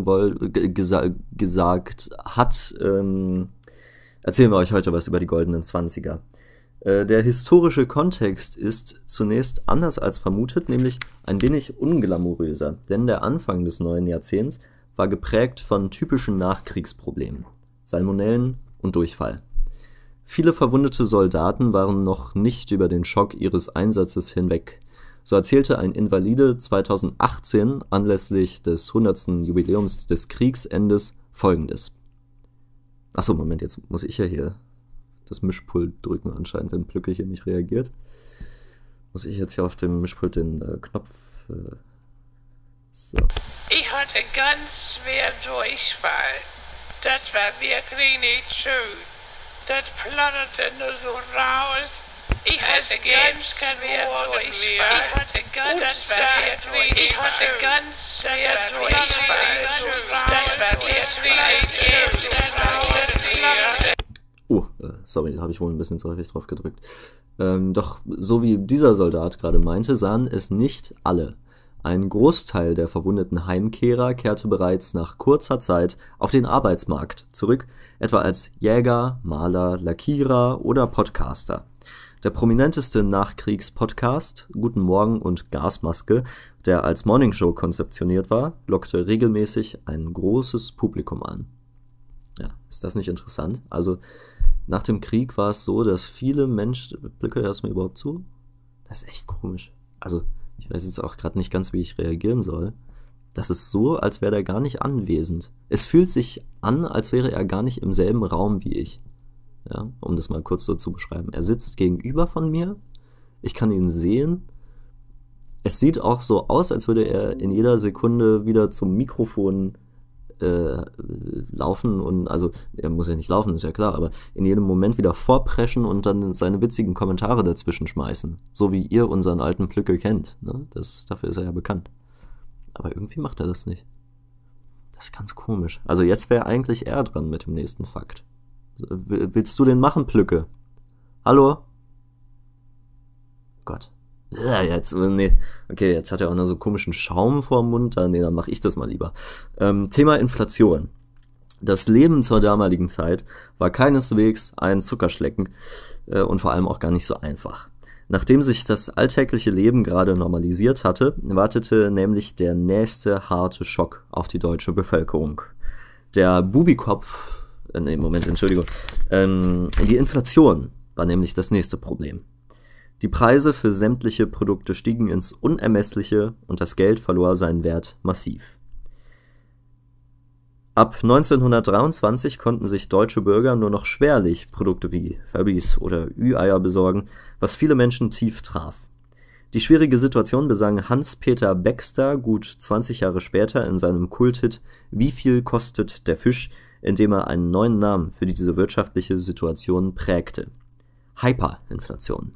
gesagt hat, erzählen wir euch heute was über die goldenen 20er. Der historische Kontext ist zunächst anders als vermutet, nämlich ein wenig unglamouröser. Denn der Anfang des neuen Jahrzehnts war geprägt von typischen Nachkriegsproblemen, Salmonellen und Durchfall. Viele verwundete Soldaten waren noch nicht über den Schock ihres Einsatzes hinweg. So erzählte ein Invalide 2018 anlässlich des 100. Jubiläums des Kriegsendes Folgendes. Achso, Moment, jetzt muss ich ja hier das Mischpult drücken anscheinend, wenn Plücke hier nicht reagiert. Muss ich jetzt hier auf dem Mischpult den Knopf... So. Ich hatte ganz schwer Durchfall. Das war wirklich nicht schön. Das plotterte nur so raus. Ich hatte ganz schwer Durchfall. Ich hatte ganz schwer Durchfall. Das war wirklich Oh, sorry, da habe ich wohl ein bisschen zu häufig drauf gedrückt. Doch so wie dieser Soldat gerade meinte, sahen es nicht alle. Ein Großteil der verwundeten Heimkehrer kehrte bereits nach kurzer Zeit auf den Arbeitsmarkt zurück, etwa als Jäger, Maler, Lackierer oder Podcaster. Der prominenteste Nachkriegs-Podcast, Guten Morgen und Gasmaske, der als Morningshow konzeptioniert war, lockte regelmäßig ein großes Publikum an. Ja, ist das nicht interessant? Also, nach dem Krieg war es so, dass viele Menschen... Blicke, hörst du mir überhaupt zu? Das ist echt komisch. Also, ich weiß jetzt auch gerade nicht ganz, wie ich reagieren soll. Das ist so, als wäre er gar nicht anwesend. Es fühlt sich an, als wäre er gar nicht im selben Raum wie ich. ja, um das mal kurz so zu beschreiben. Er sitzt gegenüber von mir, ich kann ihn sehen. Es sieht auch so aus, als würde er in jeder Sekunde wieder zum Mikrofon laufen und, also, er muss ja nicht laufen, ist ja klar, aber in jedem Moment wieder vorpreschen und dann seine witzigen Kommentare dazwischen schmeißen. So wie ihr unseren alten Plücke kennt, ne? Dafür ist er ja bekannt. Aber irgendwie macht er das nicht. Das ist ganz komisch. Also jetzt wäre eigentlich er dran mit dem nächsten Fakt. Willst du den machen, Plücke? Hallo? Gott. Ja, jetzt, nee. Okay, jetzt hat er auch noch so komischen Schaum vorm Mund. Nee, dann mache ich das mal lieber. Thema Inflation. Das Leben zur damaligen Zeit war keineswegs ein Zuckerschlecken und vor allem auch gar nicht so einfach. Nachdem sich das alltägliche Leben gerade normalisiert hatte, wartete nämlich der nächste harte Schock auf die deutsche Bevölkerung. Der Bubikopf, die Inflation war nämlich das nächste Problem. Die Preise für sämtliche Produkte stiegen ins Unermessliche und das Geld verlor seinen Wert massiv. Ab 1923 konnten sich deutsche Bürger nur noch schwerlich Produkte wie Furbies oder Ü-Eier besorgen, was viele Menschen tief traf. Die schwierige Situation besang Hans-Peter Baxter gut 20 Jahre später in seinem Kulthit »Wie viel kostet der Fisch?«, in dem er einen neuen Namen für diese wirtschaftliche Situation prägte: Hyperinflation.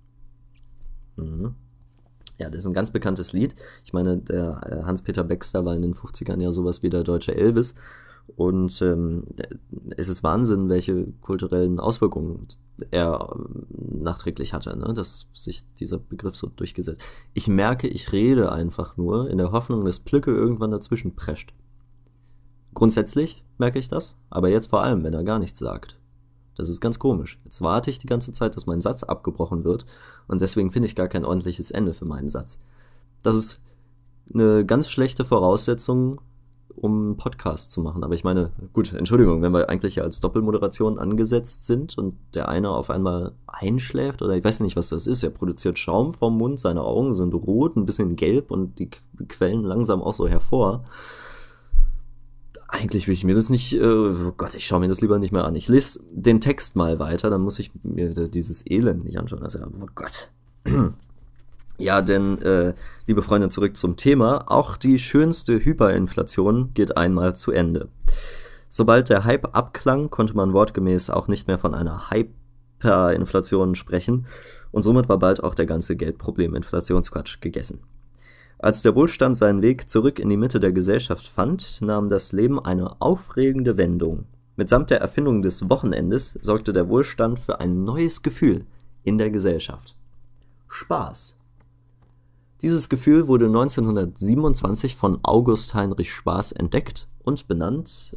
Ja, das ist ein ganz bekanntes Lied. Ich meine, der Hans-Peter Baxter war in den 50ern ja sowas wie der deutsche Elvis. Und es ist Wahnsinn, welche kulturellen Auswirkungen er nachträglich hatte, ne? Dass sich dieser Begriff so durchgesetzt. Ich merke, ich rede einfach nur in der Hoffnung, dass Plücke irgendwann dazwischen prescht. Grundsätzlich merke ich das, aber jetzt vor allem, wenn er gar nichts sagt. Das ist ganz komisch. Jetzt warte ich die ganze Zeit, dass mein Satz abgebrochen wird und deswegen finde ich gar kein ordentliches Ende für meinen Satz. Das ist eine ganz schlechte Voraussetzung, um einen Podcast zu machen. Aber ich meine, gut, Entschuldigung, wenn wir eigentlich ja als Doppelmoderation angesetzt sind und der eine auf einmal einschläft oder ich weiß nicht, was das ist. Er produziert Schaum vom Mund, seine Augen sind rot, ein bisschen gelb und die quellen langsam auch so hervor. Eigentlich will ich mir das nicht, oh Gott, ich schaue mir das lieber nicht mehr an. Ich lese den Text mal weiter, dann muss ich mir dieses Elend nicht anschauen. Also, oh Gott. Ja, denn, liebe Freunde, zurück zum Thema. Auch die schönste Hyperinflation geht einmal zu Ende. Sobald der Hype abklang, konnte man wortgemäß auch nicht mehr von einer Hyperinflation sprechen und somit war bald auch der ganze Geldproblem-Inflationsquatsch gegessen. Als der Wohlstand seinen Weg zurück in die Mitte der Gesellschaft fand, nahm das Leben eine aufregende Wendung. Mitsamt der Erfindung des Wochenendes sorgte der Wohlstand für ein neues Gefühl in der Gesellschaft: Spaß. Dieses Gefühl wurde 1927 von August Heinrich Spaß entdeckt und benannt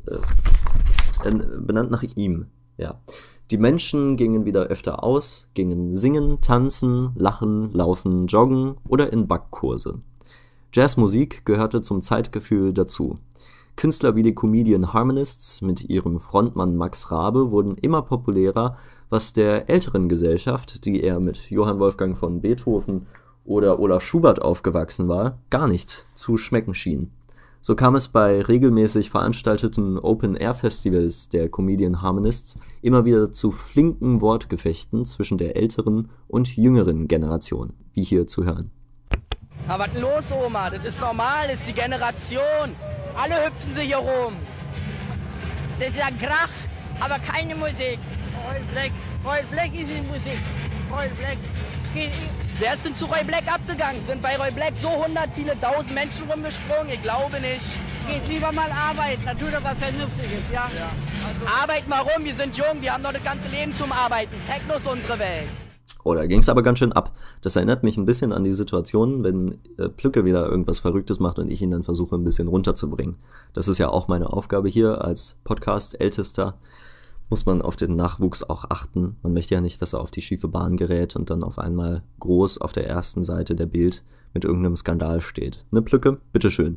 nach ihm. Ja. Die Menschen gingen wieder öfter aus, gingen singen, tanzen, lachen, laufen, joggen oder in Backkurse. Jazzmusik gehörte zum Zeitgefühl dazu. Künstler wie die Comedian Harmonists mit ihrem Frontmann Max Rabe wurden immer populärer, was der älteren Gesellschaft, die eher mit Johann Wolfgang von Beethoven oder Olaf Schubert aufgewachsen war, gar nicht zu schmecken schien. So kam es bei regelmäßig veranstalteten Open-Air-Festivals der Comedian Harmonists immer wieder zu flinken Wortgefechten zwischen der älteren und jüngeren Generation, wie hier zu hören. Aber was los, Oma? Das ist normal, das ist die Generation. Alle hüpfen sich hier rum. Das ist ja Krach, aber keine Musik. Roy Black ist in Musik. Roy Black. Wer ist denn zu Roy Black abgegangen? Sind bei Roy Black so 100 viele tausend Menschen rumgesprungen? Ich glaube nicht. Geht lieber mal arbeiten, dann tut er was Vernünftiges, ja? Also arbeiten wir rum, wir sind jung, wir haben noch das ganze Leben zum Arbeiten. Techno ist unsere Welt. Oh, da ging's aber ganz schön ab. Das erinnert mich ein bisschen an die Situation, wenn Plücke wieder irgendwas Verrücktes macht und ich ihn dann versuche, ein bisschen runterzubringen. Das ist ja auch meine Aufgabe hier als Podcast-Ältester. Muss man auf den Nachwuchs auch achten. Man möchte ja nicht, dass er auf die schiefe Bahn gerät und dann auf einmal groß auf der ersten Seite der Bild mit irgendeinem Skandal steht. Ne, Plücke? Bitteschön.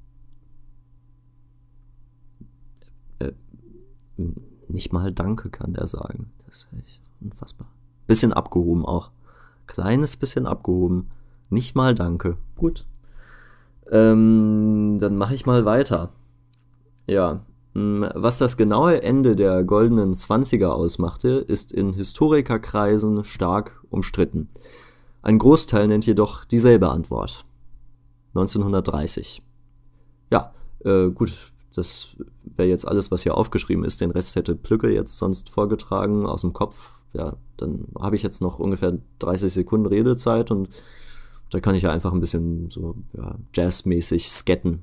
Nicht mal Danke kann der sagen. Das ist echt unfassbar. Bisschen abgehoben auch. Kleines bisschen abgehoben. Nicht mal Danke. Gut. Dann mache ich mal weiter. Ja. Was das genaue Ende der goldenen 20er ausmachte, ist in Historikerkreisen stark umstritten. Ein Großteil nennt jedoch dieselbe Antwort. 1930. Ja, gut, das wäre jetzt alles, was hier aufgeschrieben ist. Den Rest hätte Plücke jetzt sonst vorgetragen aus dem Kopf. Ja, dann habe ich jetzt noch ungefähr 30 Sekunden Redezeit und da kann ich ja einfach ein bisschen so jazzmäßig sketten.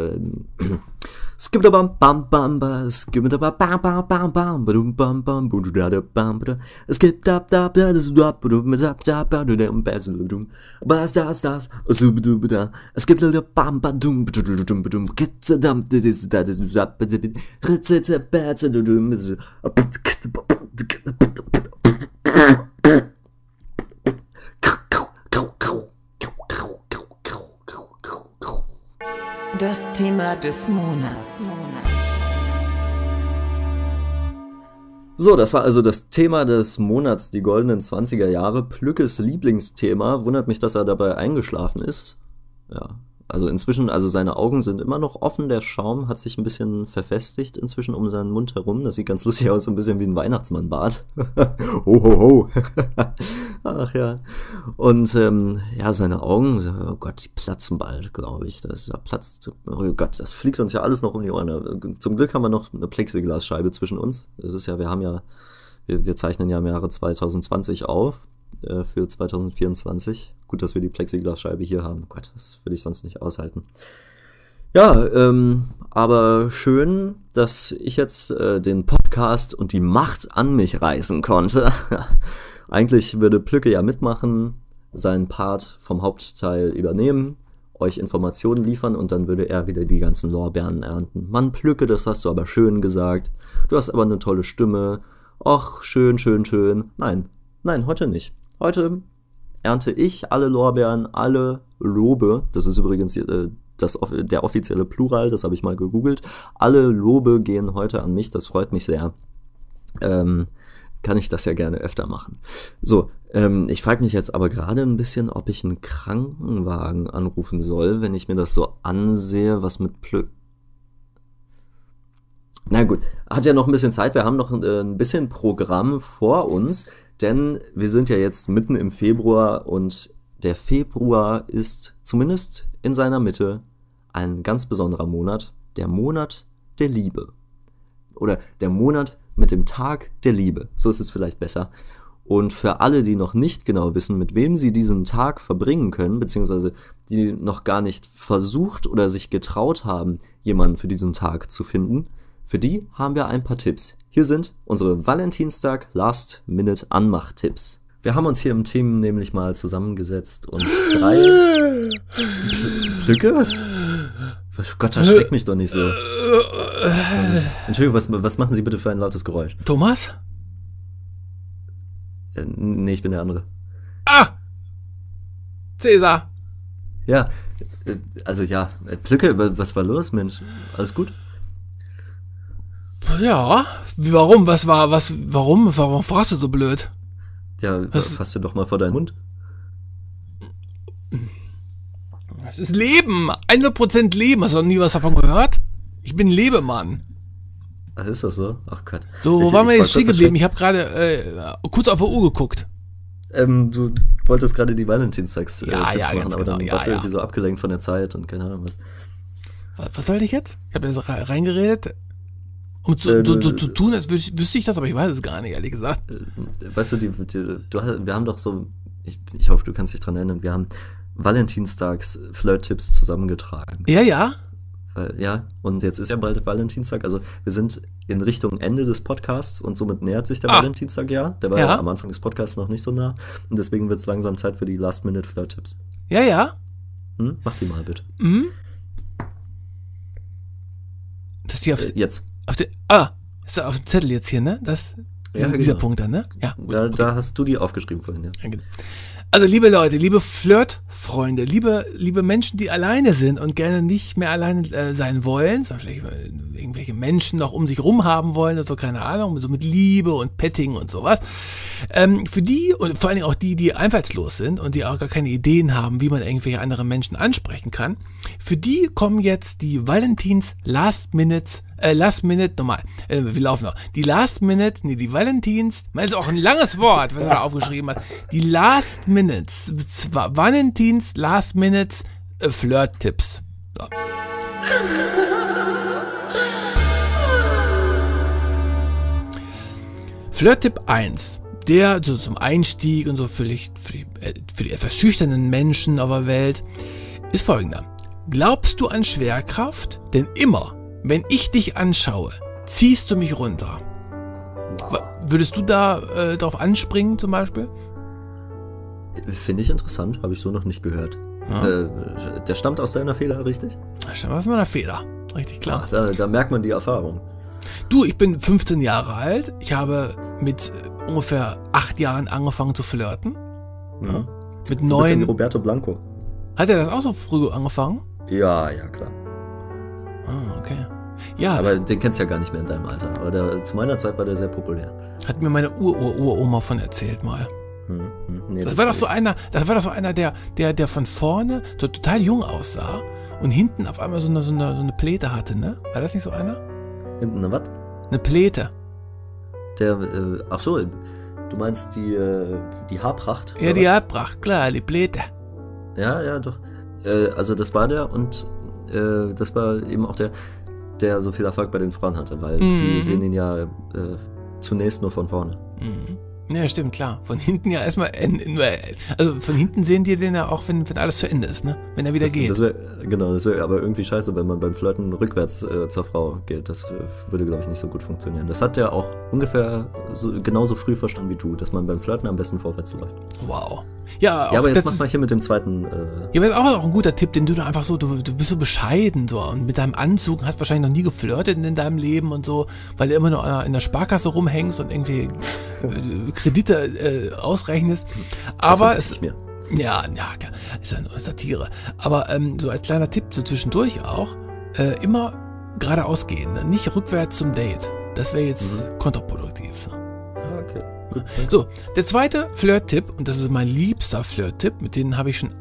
Das Thema des Monats. So, das war also das Thema des Monats, die goldenen 20er Jahre. Plückes Lieblingsthema. Wundert mich, dass er dabei eingeschlafen ist. Ja, also inzwischen, also seine Augen sind immer noch offen. Der Schaum hat sich ein bisschen verfestigt inzwischen um seinen Mund herum. Das sieht ganz lustig aus, so ein bisschen wie ein Weihnachtsmannbart. Ho, ho, ho. Ach ja. Und ja, seine Augen, oh Gott, die platzen bald, glaube ich. Da platzt, oh Gott, das fliegt uns ja alles noch um die Ohren. Zum Glück haben wir noch eine Plexiglasscheibe zwischen uns. Das ist ja, wir zeichnen ja im Jahre 2020 auf, für 2024. Gut, dass wir die Plexiglasscheibe hier haben. Oh Gott, das würde ich sonst nicht aushalten. Ja, aber schön, dass ich jetzt den Podcast und die Macht an mich reißen konnte. Eigentlich würde Plücke ja mitmachen, seinen Part vom Hauptteil übernehmen, euch Informationen liefern und dann würde er wieder die ganzen Lorbeeren ernten. Mann, Plücke, das hast du aber schön gesagt. Du hast aber eine tolle Stimme. Och, schön, schön, schön. Nein, heute nicht. Heute ernte ich alle Lorbeeren, alle Lobe. Das ist übrigens der offizielle Plural, das habe ich mal gegoogelt. Alle Lobe gehen heute an mich, das freut mich sehr. Kann ich das ja gerne öfter machen. So, ich frage mich jetzt aber gerade ein bisschen, ob ich einen Krankenwagen anrufen soll, wenn ich mir das so ansehe, was mit Na gut, hat ja noch ein bisschen Zeit, wir haben noch ein bisschen Programm vor uns, denn wir sind ja jetzt mitten im Februar und der Februar ist zumindest in seiner Mitte ein ganz besonderer Monat, der Monat der Liebe. Oder der Monat mit dem Tag der Liebe, so ist es vielleicht besser. Und für alle, die noch nicht genau wissen, mit wem sie diesen Tag verbringen können, beziehungsweise die noch gar nicht versucht oder sich getraut haben, jemanden für diesen Tag zu finden, für die haben wir ein paar Tipps. Hier sind unsere Valentinstag Last-Minute-Anmach-Tipps. Wir haben uns hier im Team nämlich mal zusammengesetzt und 3... Plücke? Gott, das schreckt mich doch nicht so. Also, Entschuldigung, was machen Sie bitte für ein lautes Geräusch? Thomas? Nee, ich bin der andere. Ah! Cäsar! Ja, also ja, Plücke, was war los, Mensch? Alles gut? Ja, warum? Warum fragst du so blöd? Ja, fass dir doch mal vor deinen Mund. Das ist Leben, 100% Leben. Hast du noch nie was davon gehört? Ich bin Lebemann. Ach, ist das so? Ach Gott. So, wo waren wir jetzt stehen geblieben? Ich habe gerade kurz auf die Uhr geguckt. Du wolltest gerade die Valentinstags-Tipps machen, aber dann warst du irgendwie so abgelenkt von der Zeit und keine Ahnung was. Was soll ich jetzt? Ich habe jetzt reingeredet, um zu tun, als wüsste ich das, aber ich weiß es gar nicht, ehrlich gesagt. Weißt du, wir haben doch so, ich hoffe, du kannst dich dran erinnern, wir haben Valentinstags-Flirt-Tipps zusammengetragen. Ja. Ja, und jetzt ist ja bald Valentinstag, also wir sind in Richtung Ende des Podcasts und somit nähert sich der Valentinstag ja. Der war ja am Anfang des Podcasts noch nicht so nah und deswegen wird es langsam Zeit für die Last-Minute-Flirt-Tipps. Ja. Mach die mal bitte. Das hier jetzt. Ist auf dem Zettel jetzt hier, ne? Dieser Punkt dann, ne? Ja. Da hast du die aufgeschrieben vorhin, ja. Also liebe Leute, liebe Flirtfreunde, liebe Menschen, die alleine sind und gerne nicht mehr alleine sein wollen, zum Beispiel irgendwelche Menschen noch um sich rum haben wollen, also keine Ahnung, so mit Liebe und Petting und sowas. Für die und vor allen Dingen auch die einfallslos sind und die auch gar keine Ideen haben, wie man irgendwelche anderen Menschen ansprechen kann, für die kommen jetzt die Valentins Last Minute nochmal, wir laufen noch, die Valentins, das ist auch ein langes Wort, was er da aufgeschrieben hat, die Valentins Last Minutes Flirt-Tipps. So. Flirt-Tipp 1, der so zum Einstieg und so für die etwas schüchternen Menschen auf der Welt, ist folgender. Glaubst du an Schwerkraft? Denn immer, wenn ich dich anschaue, ziehst du mich runter. Wow. Würdest du da drauf anspringen zum Beispiel? Finde ich interessant, habe ich so noch nicht gehört. Ja. Der stammt aus deiner Feder, richtig? Der stammt aus meiner Feder, richtig klar. Ach, da merkt man die Erfahrung. Du, ich bin 15 Jahre alt. Ich habe mit ungefähr 8 Jahren angefangen zu flirten. Mhm. Ja. Mit so 9. Ein bisschen wie Roberto Blanco. Hat er das auch so früh angefangen? Ja, klar. Ah, okay. Ja. Aber den kennst du ja gar nicht mehr in deinem Alter. Aber zu meiner Zeit war der sehr populär. Hat mir meine Uroma von erzählt mal. Nee, das war doch so einer, der von vorne so total jung aussah und hinten auf einmal so eine Pläte hatte, ne? War das nicht so einer? Hinten eine was? Eine Pläte. Ach so, du meinst die Haarpracht? Ja, die Haarpracht, klar, die Pläte. Ja, doch. Also das war der und das war eben auch der so viel Erfolg bei den Frauen hatte, weil die sehen ihn ja zunächst nur von vorne. Mhm. Ja, stimmt, klar. Von hinten ja erstmal, also von hinten sehen die den ja auch, wenn alles zu Ende ist, ne? Wenn er wieder geht. Das wäre aber irgendwie scheiße, wenn man beim Flirten rückwärts zur Frau geht. Das würde, glaube ich, nicht so gut funktionieren. Das hat der auch ungefähr genauso früh verstanden wie du, dass man beim Flirten am besten vorwärts läuft. Wow. Ja, aber jetzt mach mal hier mit dem zweiten. Ja, aber das ist auch ein guter Tipp, den du da einfach so, du bist so bescheiden so und mit deinem Anzug hast wahrscheinlich noch nie geflirtet in deinem Leben und so, weil du immer nur in der Sparkasse rumhängst und irgendwie Kredite ausrechnest. Aber es mir. Ja, ist ja nur Satire. Aber so als kleiner Tipp so zwischendurch auch, immer geradeaus gehen, ne? Nicht rückwärts zum Date. Das wäre jetzt kontraproduktiv. Ne? Okay. So, der zweite Flirt-Tipp, und das ist mein liebster Flirt-Tipp, mit denen habe ich schon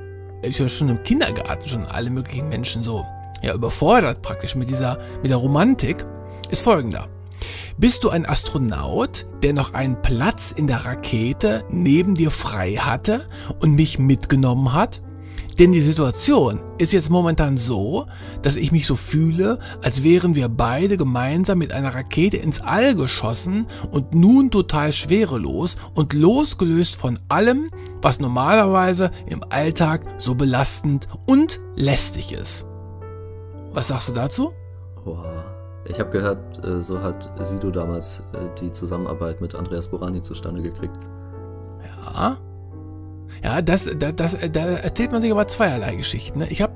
im Kindergarten schon alle möglichen Menschen so überfordert praktisch mit der Romantik, ist folgender. Bist du ein Astronaut, der noch einen Platz in der Rakete neben dir frei hatte und mich mitgenommen hat? Denn die Situation ist jetzt momentan so, dass ich mich so fühle, als wären wir beide gemeinsam mit einer Rakete ins All geschossen und nun total schwerelos und losgelöst von allem, was normalerweise im Alltag so belastend und lästig ist. Was sagst du dazu? Wow. Ich habe gehört, so hat Sido damals die Zusammenarbeit mit Andreas Borani zustande gekriegt. Ja. Ja, da erzählt man sich aber zweierlei Geschichten. Ne? Ich hab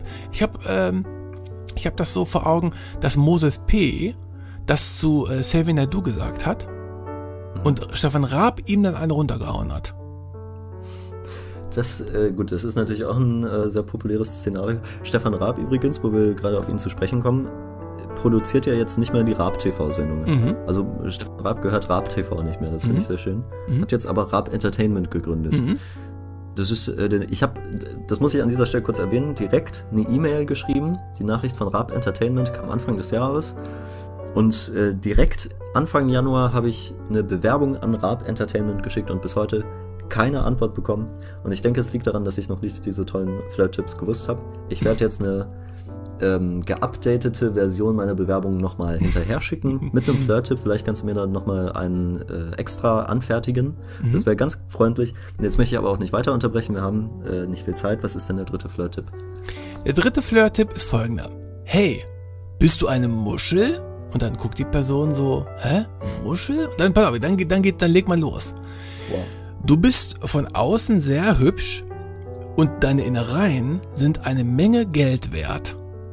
das so vor Augen, dass Moses P. das zu Xavier Naidoo gesagt hat und Stefan Raab ihm dann eine runtergehauen hat. Das ist natürlich auch ein sehr populäres Szenario. Stefan Raab übrigens, wo wir gerade auf ihn zu sprechen kommen, produziert ja jetzt nicht mehr die Raab-TV-Sendungen. Also Stefan Raab gehört Raab-TV nicht mehr, das finde ich sehr schön. Hat jetzt aber Raab Entertainment gegründet. Das ist, das muss ich an dieser Stelle kurz erwähnen, direkt eine E-Mail geschrieben. Die Nachricht von Raab Entertainment kam Anfang des Jahres. Und direkt Anfang Januar habe ich eine Bewerbung an Raab Entertainment geschickt und bis heute keine Antwort bekommen. Und ich denke, es liegt daran, dass ich noch nicht diese tollen Flirt-Tipps gewusst habe. Ich werde jetzt eine geupdatete Version meiner Bewerbung nochmal hinterher schicken mit einem Flirt-Tipp. Vielleicht kannst du mir dann nochmal einen extra anfertigen. Das wäre ganz freundlich. Jetzt möchte ich aber auch nicht weiter unterbrechen. Wir haben nicht viel Zeit. Was ist denn der dritte Flirt-Tipp? Der dritte Flirt-Tipp ist folgender. Hey, bist du eine Muschel? Und dann guckt die Person so, hä? Muschel? Und dann, pass auf, dann leg mal los. Wow. Du bist von außen sehr hübsch und deine Innereien sind eine Menge Geld wert.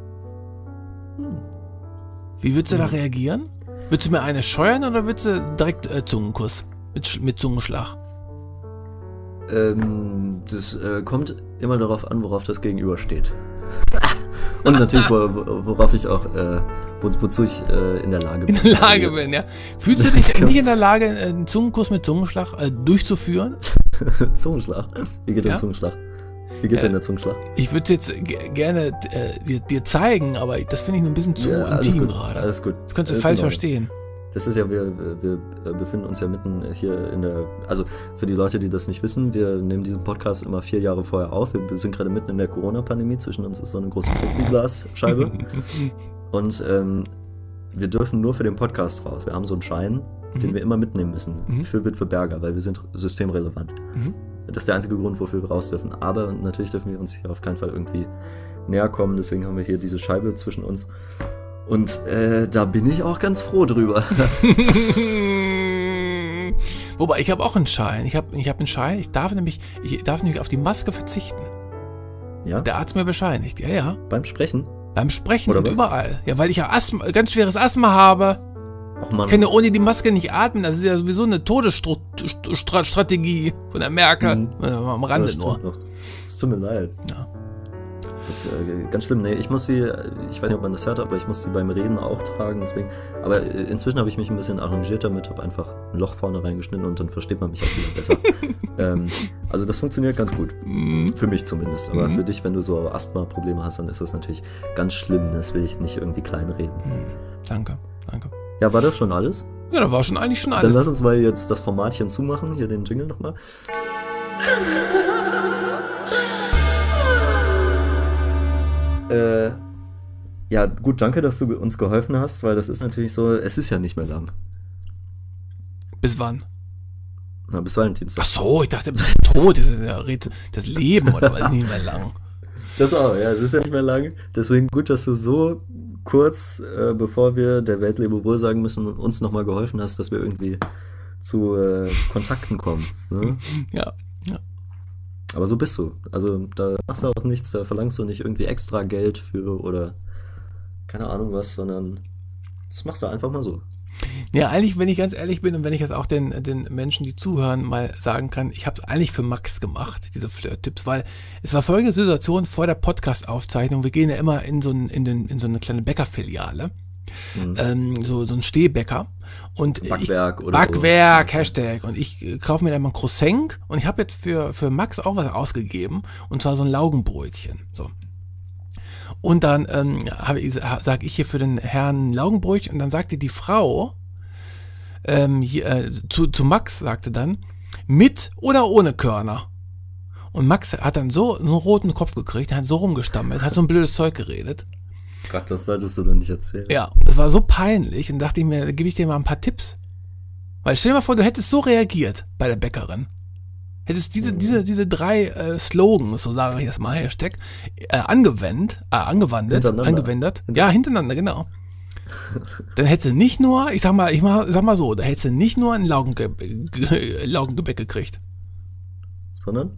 Wie würdest du da reagieren? Würdest du mir eine scheuern oder würdest du direkt Zungenkuss mit Zungenschlag? Das kommt immer darauf an, worauf das Gegenüber steht. Und natürlich, worauf ich auch, wozu ich in der Lage bin. In der Lage bin, ja. Fühlst du dich nicht in der Lage, einen Zungenkurs mit Zungenschlag durchzuführen? Zungenschlag? Wie geht der Zungenschlag? Wie geht denn der Zungenschlag? Ich würde es jetzt gerne dir zeigen, aber das finde ich ein bisschen zu intim gerade. Alles gut. Das könntest du falsch verstehen. Das ist ja, wir befinden uns ja mitten hier in der, also für die Leute, die das nicht wissen, wir nehmen diesen Podcast immer 4 Jahre vorher auf. Wir sind gerade mitten in der Corona-Pandemie, zwischen uns ist so eine große Plexiglasscheibe. Und wir dürfen nur für den Podcast raus. Wir haben so einen Schein, den wir immer mitnehmen müssen, für Witwe Berger, weil wir sind systemrelevant. Das ist der einzige Grund, wofür wir raus dürfen. Aber natürlich dürfen wir uns hier auf keinen Fall irgendwie näher kommen, deswegen haben wir hier diese Scheibe zwischen uns. Und da bin ich auch ganz froh drüber. Wobei, ich habe auch einen Schein. Ich habe einen Schein, ich darf nämlich auf die Maske verzichten. Ja? Der Arzt mir bescheinigt, ja. Beim Sprechen? Beim Sprechen Oder und was? überall. Ja, weil ich ja ganz schweres Asthma habe. Och Mann. Ich kann ja ohne die Maske nicht atmen. Das ist ja sowieso eine Todesstrategie von der Merkel. Am Rande Ja, nur. noch. Es tut mir leid. Ja. Das ist ganz schlimm. Nee, ich weiß nicht, ob man das hört, aber ich muss die beim Reden auch tragen, deswegen. Aber inzwischen habe ich mich ein bisschen arrangiert damit, habe einfach ein Loch vorne reingeschnitten und dann versteht man mich auch wieder besser. Also das funktioniert ganz gut. Für mich zumindest. Aber für dich, wenn du so Asthma-Probleme hast, dann ist das natürlich ganz schlimm. Das will ich nicht irgendwie kleinreden. Danke. Ja, war das schon alles? Ja, da war eigentlich schon Dann alles. lass uns mal jetzt das Formatchen zumachen. Hier den Jingle nochmal. Ja, gut, danke, dass du uns geholfen hast, weil das ist natürlich so, es ist ja nicht mehr lang. Bis wann? Na, bis Valentinstag. Ach so, ich dachte, bis tot. Das ist ja das Leben oder was, nicht mehr lang. Das auch, ja, es ist ja nicht mehr lang. Deswegen gut, dass du so kurz, bevor wir der Welt Lebewohl sagen müssen, uns nochmal geholfen hast, dass wir irgendwie zu Kontakten kommen. Ne? Ja. Aber so bist du. Also da machst du auch nichts, da verlangst du nicht irgendwie extra Geld für oder keine Ahnung was, sondern das machst du einfach mal so. Ja, eigentlich, wenn ich ganz ehrlich bin und wenn ich das auch den Menschen, die zuhören, mal sagen kann, ich habe es eigentlich für Max gemacht, diese Flirt-Tipps, weil es war folgende Situation vor der Podcast-Aufzeichnung. Wir gehen ja immer in so eine kleine Bäckerfiliale. So ein Stehbäcker. Und Backwerk oder Backwerk, so. Hashtag. Und ich kaufe mir dann mal ein Croissant und ich habe jetzt für Max auch was ausgegeben und zwar so ein Laugenbrötchen. So. Und dann sage ich hier für den Herrn Laugenbrötchen und dann sagte die Frau zu Max, sagte dann, mit oder ohne Körner. Und Max hat dann so einen roten Kopf gekriegt, hat so rumgestammelt, hat so ein blödes Zeug geredet. Gott, das solltest du doch nicht erzählen. Ja, das war so peinlich und dachte ich mir, da gebe ich dir mal ein paar Tipps. Weil stell dir mal vor, du hättest so reagiert bei der Bäckerin. Hättest diese 3 Slogans, so sage ich das mal, Hashtag, angewendet. Ja, hintereinander, genau. Dann hättest du nicht nur, ich sag mal so, da hättest du nicht nur ein Laugengebäck gekriegt. Sondern?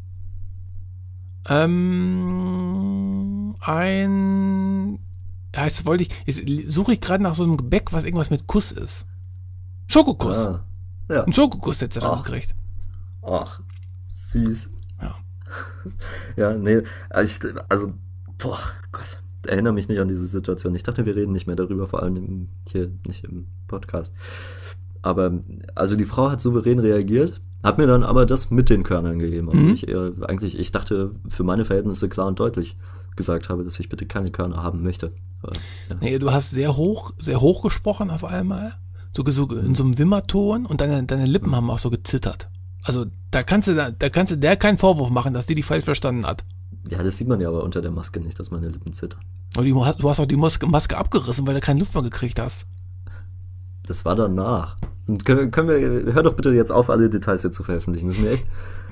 Suche ich gerade nach so einem Gebäck, was irgendwas mit Kuss ist. Schokokuss. Ah, ja. Ein Schokokuss hättest du dann gekriegt. Ach, süß. Ja. Ja, nee, boah, Gott, erinnere mich nicht an diese Situation. Ich dachte, wir reden nicht mehr darüber, vor allem hier nicht im Podcast. Aber, also die Frau hat souverän reagiert, hat mir dann aber das mit den Körnern gegeben. Also ich dachte, für meine Verhältnisse klar und deutlich gesagt habe, dass ich bitte keine Körner haben möchte. Aber, ja. Nee, du hast sehr hoch gesprochen auf einmal. So in so einem Wimmerton und deine Lippen haben auch so gezittert. Also da kannst du der keinen Vorwurf machen, dass die falsch verstanden hat. Ja, das sieht man ja aber unter der Maske nicht, dass meine Lippen zittern. Aber du hast auch die Maske abgerissen, weil du keine Luft mehr gekriegt hast. Das war danach. Und hör doch bitte jetzt auf, alle Details hier zu veröffentlichen. Das ist mir echt.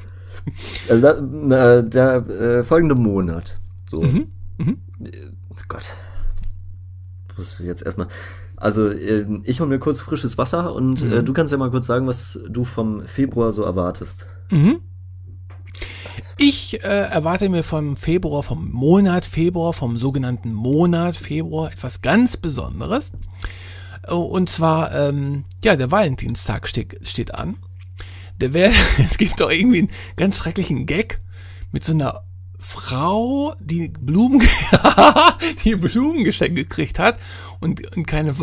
Der folgende Monat. So. Gott. Muss ich jetzt erstmal. Also, ich hole mir kurz frisches Wasser und du kannst ja mal kurz sagen, was du vom Februar so erwartest. Ich erwarte mir vom sogenannten Monat Februar etwas ganz Besonderes. Und zwar, der Valentinstag steht an. Es gibt doch irgendwie einen ganz schrecklichen Gag mit so einer Frau, die Blumen geschenkt gekriegt hat und keine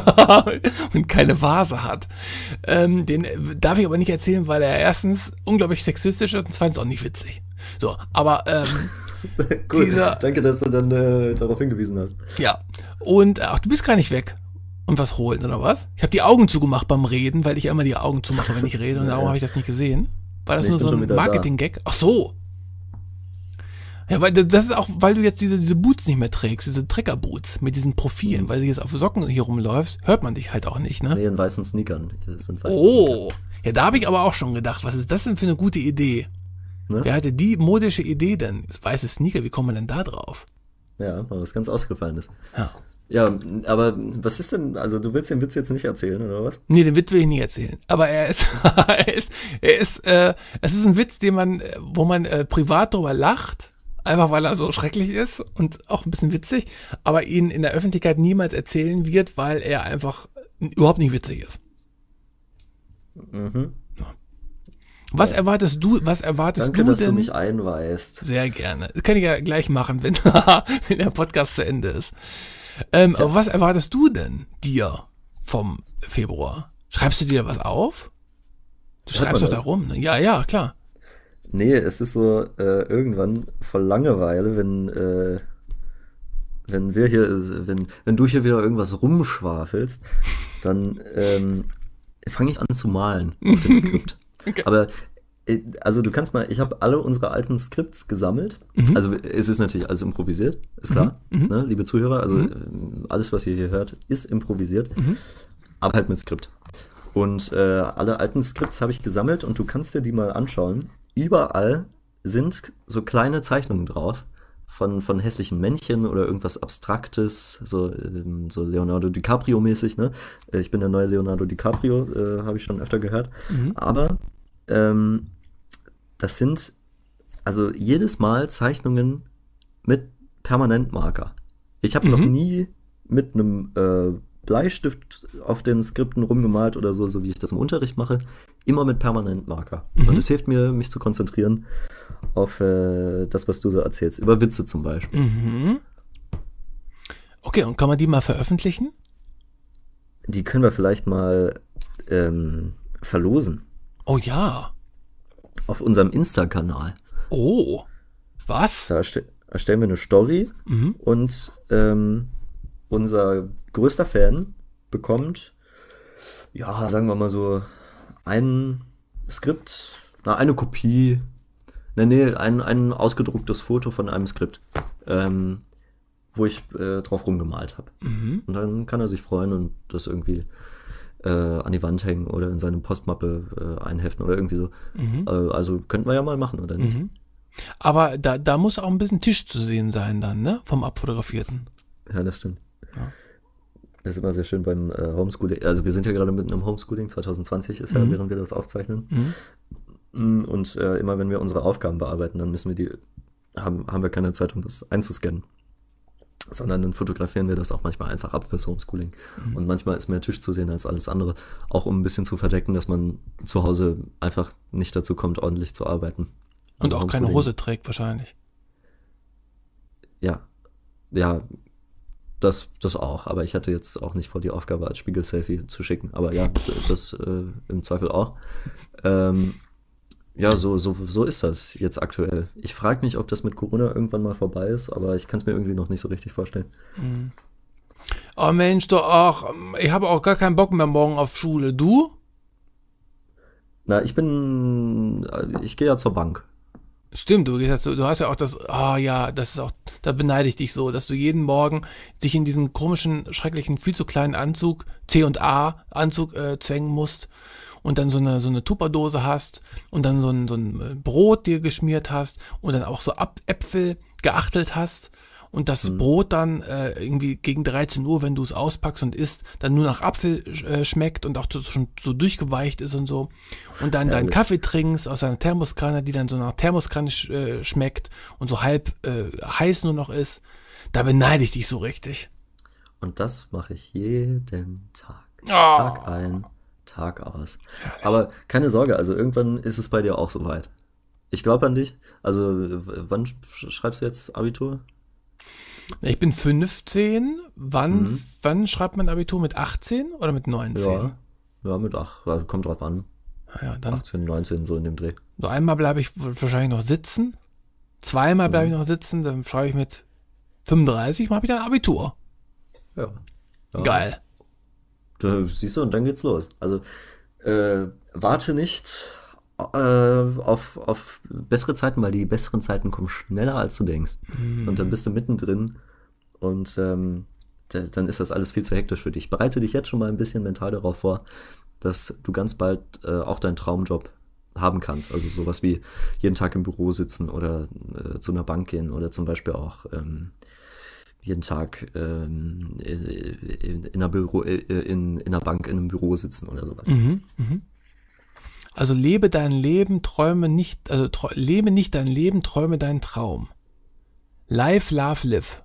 Vase hat. Den darf ich aber nicht erzählen, weil er erstens unglaublich sexistisch ist und zweitens auch nicht witzig. So, aber Cool, danke, dass du dann darauf hingewiesen hast. ja, und ach, du bist gar nicht weg und was holen, oder was? Ich habe die Augen zugemacht beim Reden, weil ich ja immer die Augen zumache, wenn ich rede und darum habe ich das nicht gesehen. War das Nee, nur ich so bin ein schon wieder Marketing-Gag? Ach so. Ja, weil das ist auch, weil du jetzt diese Boots nicht mehr trägst, diese Trekker-Boots mit diesen Profilen, weil du jetzt auf Socken hier rumläufst, hört man dich halt auch nicht, ne? Nee, in weißen Sneakern. Das sind weiße Oh, ja, da habe ich aber auch schon gedacht, was ist das denn für eine gute Idee? Ne? Wer hatte die modische Idee denn? Weiße Sneaker, wie kommt man denn da drauf? Sneaker. Ja, weil was ganz Ausgefallenes. Ja. Ja, aber was ist denn, also du willst den Witz jetzt nicht erzählen, oder was? Nee, den Witz will ich nicht erzählen. Aber es ist ein Witz, wo man privat drüber lacht, einfach weil er so schrecklich ist und auch ein bisschen witzig, aber ihn in der Öffentlichkeit niemals erzählen wird, weil er einfach überhaupt nicht witzig ist. Mhm. Was erwartest du Danke, dass du denn? mich einweist. Sehr gerne. Das kann ich ja gleich machen, wenn der Podcast zu Ende ist. Aber was erwartest du denn dir vom Februar? Schreibst du dir was auf? Du Hört schreibst man doch da das? rum, ne? Ja, klar. Nee, es ist so irgendwann voll Langeweile, wenn du hier wieder irgendwas rumschwafelst, dann fange ich an zu malen auf dem Skript. Okay. Aber also du kannst mal, ich habe alle unsere alten Skripts gesammelt. Also es ist natürlich alles improvisiert, ist klar, ne, liebe Zuhörer. Also alles, was ihr hier hört, ist improvisiert, aber halt mit Skript. Und alle alten Skripts habe ich gesammelt und du kannst dir die mal anschauen. Überall sind so kleine Zeichnungen drauf von hässlichen Männchen oder irgendwas Abstraktes, so Leonardo DiCaprio-mäßig, ne? Ich bin der neue Leonardo DiCaprio, habe ich schon öfter gehört. Aber das sind also jedes Mal Zeichnungen mit Permanentmarker. Ich habe noch nie mit einem Bleistift auf den Skripten rumgemalt oder so wie ich das im Unterricht mache. Immer mit Permanentmarker. Und es hilft mir, mich zu konzentrieren auf das, was du so erzählst. Über Witze zum Beispiel. Okay, und kann man die mal veröffentlichen? Die können wir vielleicht mal verlosen. Oh ja. Auf unserem Insta-Kanal. Oh. Was? Da erstellen wir eine Story und unser größter Fan bekommt, ja, sagen wir mal so, ein Skript, eine Kopie, ein ausgedrucktes Foto von einem Skript, wo ich drauf rumgemalt habe. Und dann kann er sich freuen und das irgendwie an die Wand hängen oder in seine Postmappe einheften oder irgendwie so. Also könnten wir ja mal machen, oder nicht? Aber da muss auch ein bisschen Tisch zu sehen sein dann, ne? Vom Abfotografierten. Ja, das stimmt. Ja. Das ist immer sehr schön beim Homeschooling. Also wir sind ja gerade mitten im Homeschooling, 2020 ist ja, während wir das aufzeichnen. Und immer wenn wir unsere Aufgaben bearbeiten, dann müssen wir haben wir keine Zeit, um das einzuscannen. Sondern dann fotografieren wir das auch manchmal einfach ab fürs Homeschooling. Und manchmal ist mehr Tisch zu sehen als alles andere. Auch um ein bisschen zu verdecken, dass man zu Hause einfach nicht dazu kommt, ordentlich zu arbeiten. Und Also auch keine Homeschooling- Hose trägt wahrscheinlich. Ja, das auch. Aber ich hatte jetzt auch nicht vor, die Aufgabe als Spiegel-Selfie zu schicken. Aber ja, das im Zweifel auch. Ja, so ist das jetzt aktuell. Ich frage mich, ob das mit Corona irgendwann mal vorbei ist, aber ich kann es mir irgendwie noch nicht so richtig vorstellen. Oh Mensch, ich habe auch gar keinen Bock mehr morgen auf Schule. Du? Na, ich gehe ja zur Bank. Stimmt, du hast ja auch das ist auch, da beneide ich dich so, dass du jeden Morgen dich in diesen komischen, schrecklichen, viel zu kleinen Anzug, C&A-Anzug zwängen musst und dann so eine Tupperdose hast und dann so ein Brot dir geschmiert hast und dann auch so Äpfel geachtelt hast und das Brot dann irgendwie gegen 13 Uhr, wenn du es auspackst und isst, dann nur nach Apfel schmeckt und auch schon so durchgeweicht ist und so. Und dann deinen Kaffee trinkst aus einer Thermoskanne, die dann so nach Thermoskanne schmeckt und so halb heiß nur noch ist. Da beneide ich dich so richtig. Und das mache ich jeden Tag. Oh. Tag ein, Tag aus. Aber keine Sorge, also irgendwann ist es bei dir auch soweit. Ich glaube an dich. Also wann schreibst du jetzt Abitur? Ich bin 15. Wann schreibt man Abitur? Mit 18 oder mit 19? Ja, mit 8. Also kommt drauf an. Ja, dann 18, 19, so in dem Dreh. so einmal bleibe ich wahrscheinlich noch sitzen. Zweimal bleibe ich noch sitzen. Dann schreibe ich mit 35, habe ich dann Abitur. Ja. Geil. Siehst du, und dann geht's los. Also warte nicht auf bessere Zeiten, weil die besseren Zeiten kommen schneller, als du denkst. Und dann bist du mittendrin und dann ist das alles viel zu hektisch für dich. Bereite dich jetzt schon mal ein bisschen mental darauf vor, dass du ganz bald auch deinen Traumjob haben kannst. Also sowas wie jeden Tag im Büro sitzen oder zu einer Bank gehen oder zum Beispiel auch jeden Tag in einer Bank in einem Büro sitzen oder sowas. Also lebe dein Leben, träume nicht, lebe nicht dein Leben, träume deinen Traum. Live, love, live.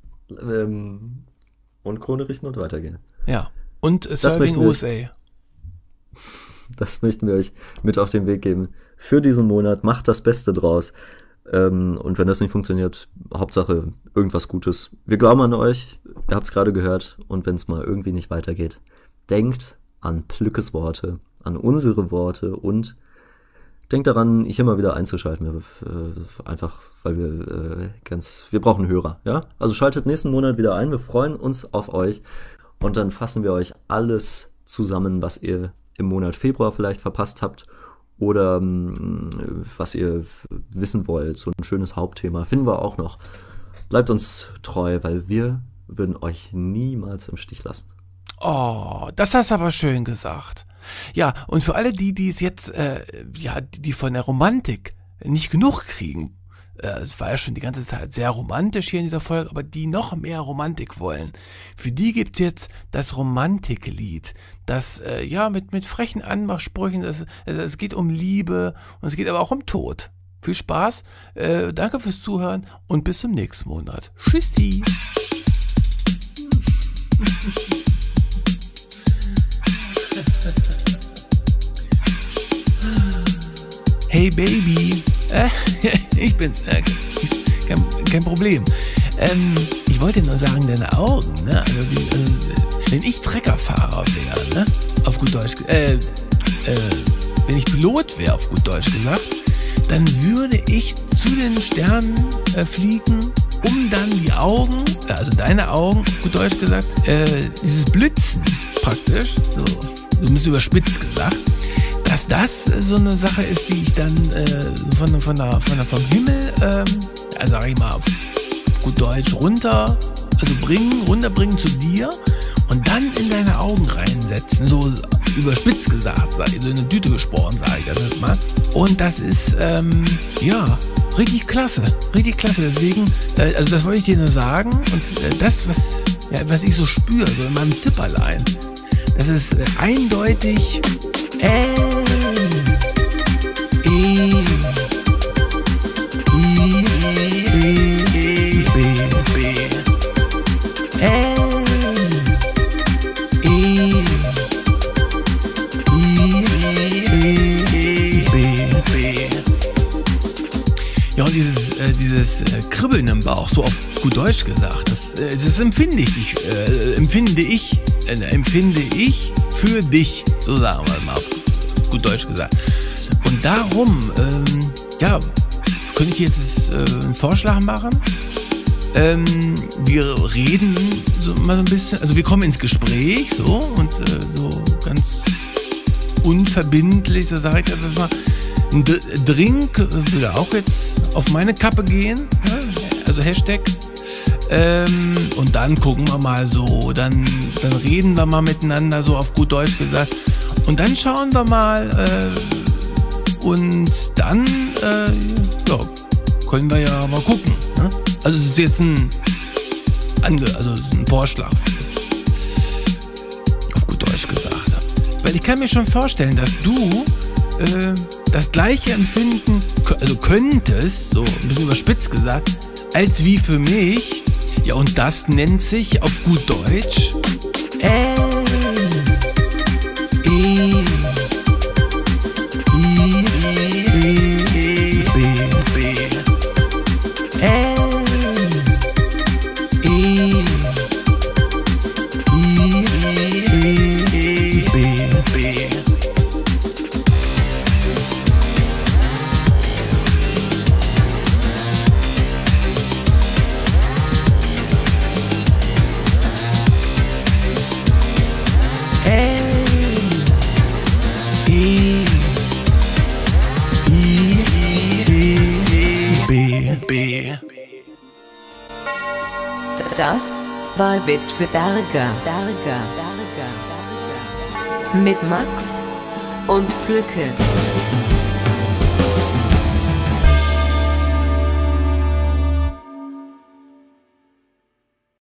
Und Krone richten und weitergehen. Ja. Und Serving USA. Das möchten wir euch mit auf den Weg geben. Für diesen Monat, macht das Beste draus. Und wenn das nicht funktioniert, Hauptsache irgendwas Gutes. Wir glauben an euch, ihr habt es gerade gehört. Und wenn es mal irgendwie nicht weitergeht, denkt an Plückes Worte, an unsere Worte und denkt daran, hier mal wieder einzuschalten. Einfach, weil wir brauchen Hörer. Ja? Also schaltet nächsten Monat wieder ein. Wir freuen uns auf euch. Und dann fassen wir euch alles zusammen, was ihr im Monat Februar vielleicht verpasst habt. Oder was ihr wissen wollt, so ein schönes Hauptthema, finden wir auch noch. Bleibt uns treu, weil wir würden euch niemals im Stich lassen. Oh, das hast du aber schön gesagt. Ja, und für alle die es jetzt, die von der Romantik nicht genug kriegen, es war ja schon die ganze Zeit sehr romantisch hier in dieser Folge, aber die noch mehr Romantik wollen, für die gibt's jetzt das Romantiklied, das mit frechen Anmachsprüchen, es geht um Liebe und es geht aber auch um Tod. Viel Spaß, danke fürs Zuhören und bis zum nächsten Monat. Tschüssi! Hey Baby, ich bin's, kein Problem. Ich wollte nur sagen, deine Augen, ne? Also wenn ich Treckerfahrer wäre, ne? Auf gut Deutsch, wenn ich Pilot wäre, auf gut Deutsch gesagt, dann würde ich zu den Sternen fliegen, um dann die Augen, also deine Augen, auf gut Deutsch gesagt, dieses Blitzen praktisch, so ein bisschen überspitzt gesagt, dass das so eine Sache ist, die ich dann vom Himmel, sag ich mal, auf gut Deutsch runterbringen zu dir und dann in deine Augen reinsetzen, so überspitzt gesagt, so in eine Tüte gesprochen, sage ich das jetzt mal. Und das ist, richtig klasse, deswegen, also das wollte ich dir nur sagen und das, was ich so spüre, so in meinem Zipperlein, das ist eindeutig Ja, und dieses Kribbeln im Bauch, so auf gut Deutsch gesagt, das empfinde ich für dich, so sagen wir mal auf gut Deutsch gesagt. Und darum, könnte ich jetzt einen Vorschlag machen. Wir reden mal so ein bisschen, also wir kommen ins Gespräch, so, und so ganz unverbindlich, so sage ich das mal. Ein Drink würde auch jetzt auf meine Kappe gehen, ne? Also Hashtag. Und dann gucken wir mal so, dann reden wir mal miteinander, so auf gut Deutsch gesagt. Und dann schauen wir mal, und dann, können wir ja mal gucken. Ne? Also es ist jetzt ein Vorschlag, auf gut Deutsch gesagt. Weil ich kann mir schon vorstellen, dass du das gleiche empfinden, also könntest, so ein bisschen überspitzt gesagt, als wie für mich. Ja, und das nennt sich auf gut Deutsch Das war Witwe Berger. Mit Max und Plücke.